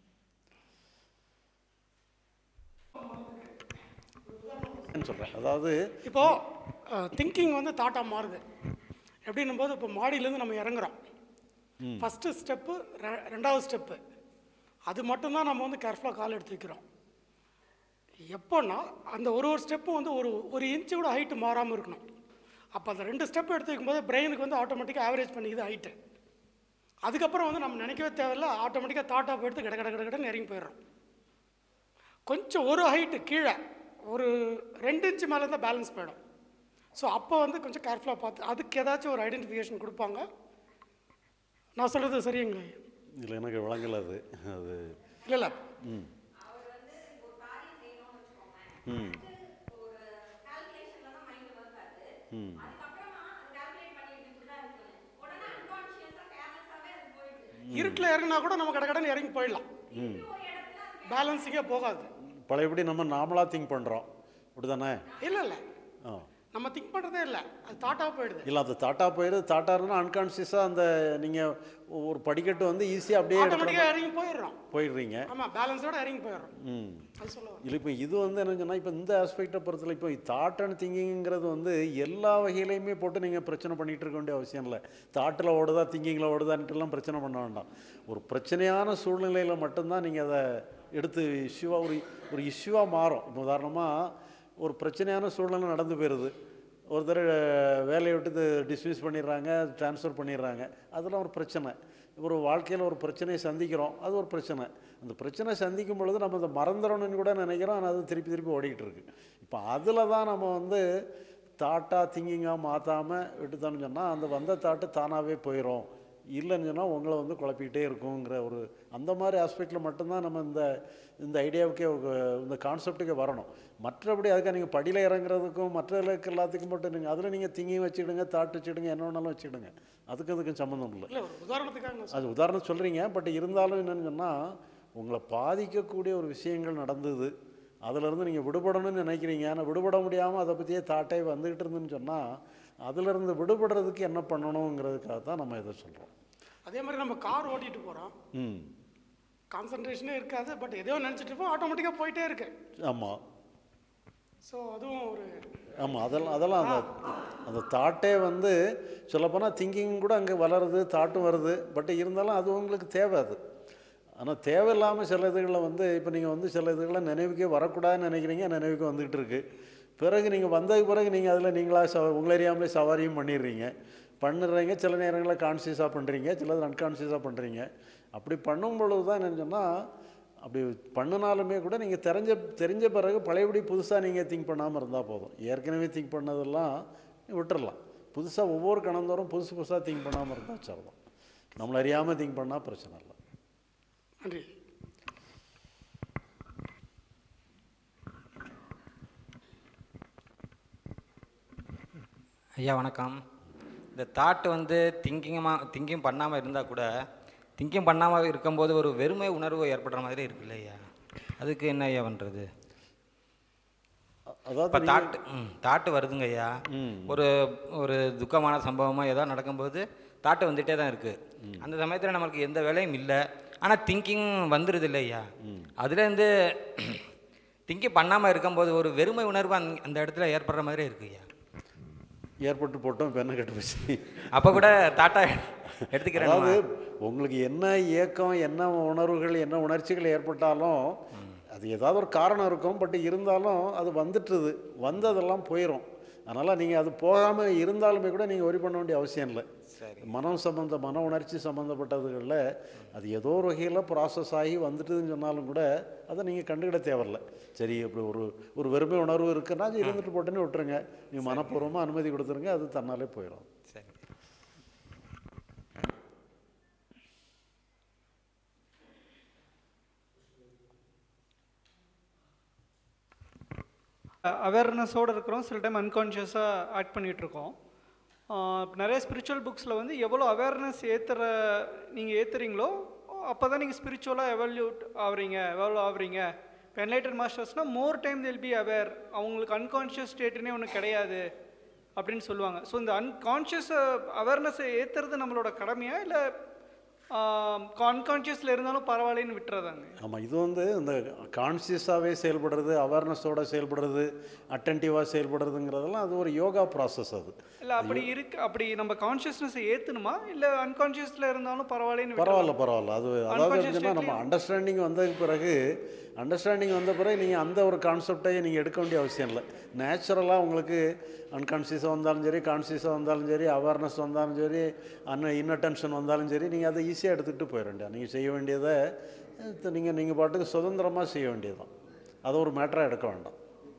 Speaker 1: சொல்கிறேன். அதாவது
Speaker 9: இப்போது திங்கிங் வந்து தாட்டாக மாறுது எப்படின்னும் போது, இப்போ மாடியிலேருந்து நம்ம இறங்குறோம். ஃபஸ்ட்டு ஸ்டெப்பு, ரெண்டாவது ஸ்டெப்பு, அது மட்டும்தான் நம்ம வந்து கேர்ஃபுல்லாக கால் எடுத்து வைக்கிறோம். எப்போன்னா அந்த ஒரு ஒரு ஸ்டெப்பும் வந்து ஒரு ஒரு இன்ச்சு கூட ஹைட்டு மாறாமல் இருக்கணும். அப்போ அந்த ரெண்டு ஸ்டெப் எடுத்து வைக்கும்போது பிரெயினுக்கு வந்து ஆட்டோமேட்டிக்காக ஆவரேஜ் பண்ணிக்குது ஹைட்டு. அதுக்கப்புறம் வந்து நம்ம நினைக்கவே தேவையில்ல, ஆட்டோமேட்டிக்காக தாட்டாக போயிடுத்து கட கட கட கடன்னு இறங்கி போயிடுறோம். கொஞ்சம் ஒரு ஹைட்டு கீழே ஒரு ரெண்டு இன்ச்சு மேலே இருந்தால் பேலன்ஸ் போயிடும். ஸோ அப்போ வந்து கொஞ்சம் கேர்ஃபுல்லாக பார்த்து அதுக்கு ஏதாச்சும் ஒரு ஐடென்டிஃபிகேஷன் கொடுப்பாங்க. நான் சொல்கிறது சரிங்களா?
Speaker 1: இல்லை, எனக்கு விளங்கல அது அது
Speaker 9: இல்லை இல்லை
Speaker 1: ம் ம் ம்
Speaker 9: இருட்டில் இறங்கினா கூட நம்ம கடை கடன் இறங்கி போயிடலாம்.
Speaker 1: ம்
Speaker 9: பேலன்ஸிங்கே போகாது.
Speaker 1: பழையபடி நம்ம நாமளாக திங்க் பண்ணுறோம், அப்படி தானே?
Speaker 9: இல்லை இல்லை
Speaker 1: ஆ
Speaker 9: நம்ம திங்க் பண்ணுறதே இல்லை, அது தாட்டாக போயிடுது.
Speaker 1: இல்லை, அது தாட்டாக போயிடுது. தாட்டாக இருந்தால் அன்கான்ஷியஸாக அந்த நீங்கள் ஒரு படிக்கட்டு வந்து ஈஸியாக அப்படியே
Speaker 9: ஆட்டோமேட்டிக்காக இறங்கி போயிடுறோம்
Speaker 1: போயிடுறீங்க.
Speaker 9: ஆமாம், பேலன்ஸோட இறங்கி போயிடுறோம்.
Speaker 1: ம்
Speaker 9: அது சொல்லுவோம்.
Speaker 1: இல்லை, இப்போ இது வந்து என்ன சொன்னால், இப்போ இந்த ஆஸ்பெக்டை பொறுத்தல இப்போ தாட் அண்ட் திங்கிங்கிறது வந்து எல்லா வகையிலையுமே போட்டு நீங்கள் பிரச்சனை பண்ணிகிட்டு இருக்க வேண்டிய அவசியம் இல்லை. தாட்டில் ஓடுதா திங்கிங்கில் ஓடுதான்ட்டுலாம் பிரச்சனை பண்ண வேண்டாம். ஒரு பிரச்சனையான சூழ்நிலையில் மட்டும்தான் நீங்கள் அதை எடுத்து இஷ்யூவாக ஒரு ஒரு இஷ்யூவாக மாறும். இப்போ உதாரணமாக ஒரு பிரச்சனையான சூழ்நிலை நடந்து போயிடுது, ஒருத்தர் வேலையை விட்டு டிஸ்மிஸ் பண்ணிடுறாங்க, ட்ரான்ஸ்ஃபர் பண்ணிடுறாங்க, அதெல்லாம் ஒரு பிரச்சனை. ஒரு வாழ்க்கையில் ஒரு பிரச்சனையை சந்திக்கிறோம், அது ஒரு பிரச்சனை. அந்த பிரச்சனை சந்திக்கும் பொழுது நம்ம அதை மறந்துடணும்னு கூட நினைக்கிறோம், ஆனால் அது திருப்பி திருப்பி ஓடிக்கிட்டு இருக்கு. இப்போ அதில் தான் நம்ம வந்து தாட்டாக திங்கிங்காக மாற்றாமல் விட்டுத்தோன்னு சொன்னால் அந்த வந்த தாட்டு தானாகவே போயிடும். இல்லைன்னு சொன்னால் உங்களை வந்து குழப்பிக்கிட்டே இருக்குங்கிற ஒரு அந்த மாதிரி ஆஸ்பெக்டில் மட்டும்தான் நம்ம இந்த இந்த ஐடியாவுக்கே இந்த கான்செப்டுக்கே வரணும். மற்றபடி அதுக்காக நீங்கள் படியில் இறங்குறதுக்கும் மற்றதுக்கு எல்லாத்துக்கும் மட்டும் நீங்கள் அதில் நீங்கள் திங்கிங் வச்சுக்கிடுங்க, தாட் வச்சுக்கிடுங்க, என்ன வேணாலும் வச்சுக்கிடுங்க, அதுக்கு அதுக்கும் சம்மந்தம் இல்லை.
Speaker 9: உதாரணத்துக்காக
Speaker 1: அது உதாரணம் சொல்கிறீங்க. பட் இருந்தாலும் என்னென்னு சொன்னால் உங்களை பாதிக்கக்கூடிய ஒரு விஷயங்கள் நடந்தது, அதிலேருந்து நீங்கள் விடுபடணும்னு நினைக்கிறீங்க, ஆனால் விடுபட முடியாமல் அதை பற்றியே தாட்டே வந்துக்கிட்டு இருந்துன்னு சொன்னால் அதிலிருந்து விடுபடுறதுக்கு என்ன பண்ணணுங்கிறதுக்காக தான் நம்ம இதை சொல்கிறோம்.
Speaker 9: அதே மாதிரி நம்ம கார் ஓட்டிகிட்டு போகிறோம்,
Speaker 1: ம்
Speaker 9: கான்சன்ட்ரேஷனே இருக்காது, பட் எதையோ நினச்சிட்டு இருப்போம், ஆட்டோமேட்டிக்காக போயிட்டே இருக்கு.
Speaker 1: ஆமாம்.
Speaker 9: ஸோ அதுவும் ஒரு
Speaker 1: ஆமாம், அதெல்லாம் அதெல்லாம் அந்த அந்த தாட்டே வந்து சொல்லப்போனால் திங்கிங் கூட அங்கே வளருது, தாட்டும் வருது. பட் இருந்தாலும் அது உங்களுக்கு தேவை. அது ஆனால் தேவையில்லாமல் சில இதுகளில் வந்து இப்போ நீங்கள் வந்து சில இதுகளை நினைவுக்கே வரக்கூடாதுன்னு நினைக்கிறீங்க, நினைவுக்கு வந்துக்கிட்டு இருக்குது. பிறகு நீங்கள் வந்ததுக்கு பிறகு நீங்கள் அதில் நீங்களாக ச உங்களை அறியாமலே சவாரியும் பண்ணிடுறீங்க பண்ணுறீங்க சில நேரங்களில் கான்சியஸாக பண்ணுறீங்க, சிலது அன்கான்சியஸாக பண்ணுறீங்க. அப்படி பண்ணும் பொழுது தான் என்னன்னு சொன்னால், அப்படி பண்ணினாலுமே கூட நீங்கள் தெரிஞ்ச தெரிஞ்ச பிறகு பழையபடி புதுசாக நீங்கள் திங்க் பண்ணாமல் இருந்தால் போதும். ஏற்கனவே திங்க் பண்ணதெல்லாம் விட்டுடலாம். புதுசாக ஒவ்வொரு கணந்தோறும் புதுசு புதுசாக திங்க் பண்ணாமல் இருந்தால் சொல்லலாம். நம்மளை அறியாமல் திங்க் பண்ணால் பிரச்சனை இல்லை.
Speaker 9: நன்றி.
Speaker 6: ஐயா வணக்கம். இந்த தாட் வந்து திங்கிங்கமாக திங்கிங் பண்ணாமல் இருந்தால் கூட திங்கிங் பண்ணாமல் இருக்கும்போது ஒரு வெறுமை உணர்வு ஏற்படுற மாதிரி இருக்குல்ல ஐயா, அதுக்கு என்ன ஐயா பண்ணுறது? இப்போ தாட்டு ம் தாட்டு வருதுங்க ஐயா, ஒரு ஒரு துக்கமான சம்பவமாக ஏதோ நடக்கும்போது தாட்டு வந்துகிட்டே தான் இருக்குது. அந்த சமயத்தில் நம்மளுக்கு எந்த வேலையும் இல்லை, ஆனால் திங்கிங் வந்துடுது இல்லை ஐயா. அதுலேருந்து திங்கிங் பண்ணாமல் இருக்கும்போது ஒரு வெறுமை உணர்வு அந் அந்த இடத்துல ஏற்படுற மாதிரி இருக்கு ஐயா.
Speaker 1: ஏற்பட்டு போட்டோம், இப்போ என்ன கெட்டு போச்சு.
Speaker 6: அப்போ கூட தாட்டா எடுத்துக்கிறேன்.
Speaker 1: அதாவது உங்களுக்கு என்ன இயக்கம், என்ன உணர்வுகள், என்ன உணர்ச்சிகள் ஏற்பட்டாலும் அது ஏதாவது ஒரு காரணம் இருக்கும். பட் இருந்தாலும் அது வந்துட்டுது, வந்ததெல்லாம் போயிடும். அதனால் நீங்கள் அது போகாமல் இருந்தாலுமே கூட நீங்கள் ஒரி பண்ண வேண்டிய அவசியம் இல்லை. மனம் சம்மந்த மன உணர்ச்சி சம்மந்தப்பட்டதுகளில் அது ஏதோ ஒரு வகையில் ப்ராசஸ் ஆகி வந்துட்டுதுன்னு சொன்னாலும் கூட அதை நீங்கள் கண்டுக்கிட தேவையில்லை. சரி, இப்படி ஒரு ஒரு வெறுமை உணர்வு இருக்குன்னா அது இருந்துட்டு போட்டுன்னு விட்டுருங்க, நீங்கள் மனப்பூர்வமாக அனுமதி கொடுத்துருங்க, அது தன்னாலே போயிடும்.
Speaker 6: சரி.
Speaker 3: அவேர்னஸோடு இருக்கிறோம், சில டைம் அன்கான்ஷியஸாக ஆக்ட் பண்ணிகிட்ருக்கோம். நிறைய ஸ்பிரிச்சுவல் புக்ஸில் வந்து எவ்வளோ அவேர்னஸ் ஏற்றுற நீங்கள் ஏற்றுறீங்களோ அப்போ தான் நீங்கள் ஸ்பிரிச்சுவலாக எவல்யூட் ஆகுறீங்க, எவ்வளோ ஆகுறீங்க. இப்போ என்லைட்டட் மாஸ்டர்ஸ்னால் more time they'll be aware, அவங்களுக்கு அன்கான்ஷியஸ் ஸ்டேட்டுனே ஒன்று கிடையாது அப்படின்னு சொல்லுவாங்க. ஸோ இந்த அன்கான்ஷியஸ் அவேர்னஸை ஏற்றுறது நம்மளோட கடமையா இல்லை கான்கான்ஷியஸில் இருந்தாலும் பரவாயில்லன்னு விட்டுறதாங்க.
Speaker 1: ஆமாம், இது வந்து இந்த கான்சியஸாகவே செயல்படுறது, அவேர்னஸோட செயல்படுறது, அட்டென்டிவாக செயல்படுறதுங்கிறதெல்லாம் அது ஒரு யோகா ப்ராசஸ். அது
Speaker 3: இல்லை அப்படி இருக்கு, அப்படி நம்ம கான்ஷியஸ்னஸை ஏற்றணுமா இல்லை அன்கான்ஷியஸில் இருந்தாலும் பரவாயில்லன்னு
Speaker 1: பரவாயில்ல பரவாயில்ல அது அதாவது எப்படின்னா நம்ம அண்டர்ஸ்டாண்டிங் வந்ததுக்கு பிறகு அண்டர்ஸ்டாண்டிங் வந்த பிறகு நீங்கள் அந்த ஒரு கான்செப்டையே நீங்கள் எடுக்க வேண்டிய அவசியம் இல்லை. நேச்சுரலாக உங்களுக்கு அன்கான்ஷியஸாக வந்தாலும் சரி, கான்ஷியஸாக வந்தாலும் சரி, அவேர்னஸ் வந்தாலும் சரி, அன் இன்னட்டென்ஷன் வந்தாலும் சரி, நீங்கள் அதை ஈஸியாக எடுத்துகிட்டு போயிட வேண்டியது. நீங்கள் செய்ய வேண்டியதை நீங்கள் நீங்கள் பாட்டுக்கு சுதந்திரமாக செய்ய வேண்டியது தான். அதை ஒரு மேட்டராக எடுக்க வேண்டாம்.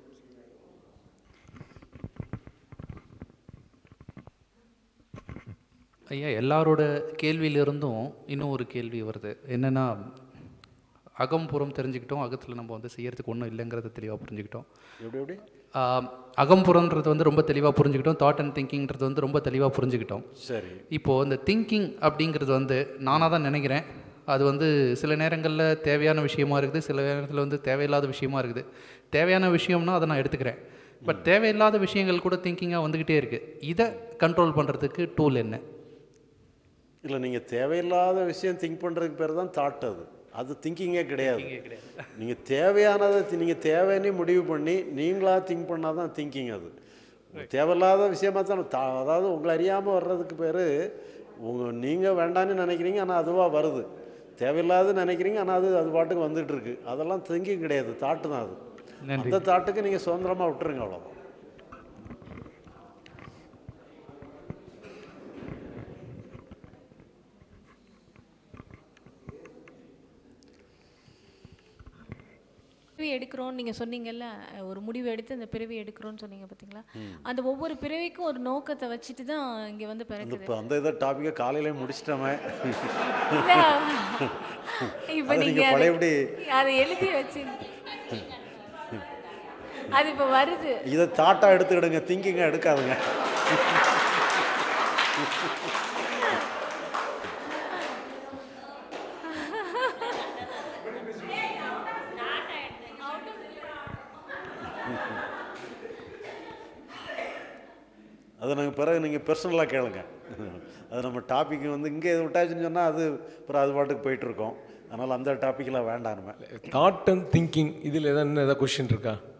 Speaker 12: ஐயா, எல்லாரோட கேள்வியிலிருந்தும் இன்னும் ஒரு கேள்வி வருது. என்னென்னா, அகம் புறம் தெரிஞ்சுக்கிட்டோம், அகத்தில் நம்ம வந்து செய்யறதுக்கு ஒன்றும் இல்லைங்கிறத தெளிவாக புரிஞ்சுக்கிட்டோம்.
Speaker 1: எப்படி எப்படி
Speaker 12: அகம்புறன்றது வந்து ரொம்ப தெளிவாக புரிஞ்சுக்கிட்டோம், தாட் அண்ட் திங்கிங்கிறது வந்து ரொம்ப தெளிவாக புரிஞ்சுக்கிட்டோம்.
Speaker 1: சரி,
Speaker 12: இப்போது இந்த திங்கிங் அப்படிங்கிறது வந்து நானாக தான் நினைக்கிறேன், அது வந்து சில நேரங்களில் தேவையான விஷயமா இருக்குது, சில நேரத்தில் வந்து தேவையில்லாத விஷயமா இருக்குது. தேவையான விஷயம்னா அதை நான் எடுத்துக்கிறேன், பட் தேவையில்லாத விஷயங்கள் கூட திங்கிங்காக வந்துக்கிட்டே இருக்குது. இதை கண்ட்ரோல் பண்ணுறதுக்கு டூல் என்ன?
Speaker 1: இல்லை, நீங்கள் தேவையில்லாத விஷயம் திங்க் பண்ணுறதுக்கு பேர் தான் தாட். அது அது திங்கிங்கே கிடையாது. நீங்கள் தேவையானதை நீங்கள் தேவைன்னு முடிவு பண்ணி நீங்களாக திங்க் பண்ணால் தான் திங்கிங். அது தேவையில்லாத விஷயமா தான் தா அதாவது உங்களை அறியாமல் வர்றதுக்கு பேர் உங்கள் நீங்கள் வேண்டான்னு நினைக்கிறீங்க, ஆனால் அதுவாக வருது. தேவையில்லாத நினைக்கிறீங்க, ஆனால் அது அது பாட்டுக்கு வந்துட்டுருக்கு. அதெல்லாம் திங்கிங் கிடையாது, தாட்டு தான். அது அந்த தாட்டுக்கு நீங்கள் சுதந்திரமாக விட்டுருங்க, அவ்வளோதான்.
Speaker 5: பிறவி எடுக்கிறோன்னு நீங்கள் சொன்னீங்கல்ல, ஒரு முடிவு எடுத்து அந்த பிறவி எடுக்கிறோன்னு சொன்னீங்க பார்த்தீங்களா? அந்த ஒவ்வொரு பிறவிக்கும் ஒரு நோக்கத்தை வச்சுட்டு தான் இங்கே வந்து பிறக்குது.
Speaker 1: அந்த இதை டாப்பிக்கை காலையிலே முடிச்சிட்டோமே.
Speaker 5: இப்போ நீங்கள் அதை எழுதி வச்சு அது இப்போ வருது.
Speaker 1: இதை தாட்டாக எடுத்துக்கிடுங்க, திங்கிங்காக எடுக்காதுங்க. அதை நாங்கள் பிறகு நீங்கள் பர்சனலாக கேளுங்க. அது நம்ம டாபிக் வந்து இங்கே எது விட்டாச்சுன்னு சொன்னால் அது அப்புறம் அது பாட்டுக்கு போயிட்டுருக்கோம். அதனால் அந்த டாப்பிக்கெலாம் வேண்டாம். நம்ம
Speaker 4: தாட் அண்ட் திங்கிங் இதில் எதாவது ஏதாவது கொஸ்டின் இருக்கா?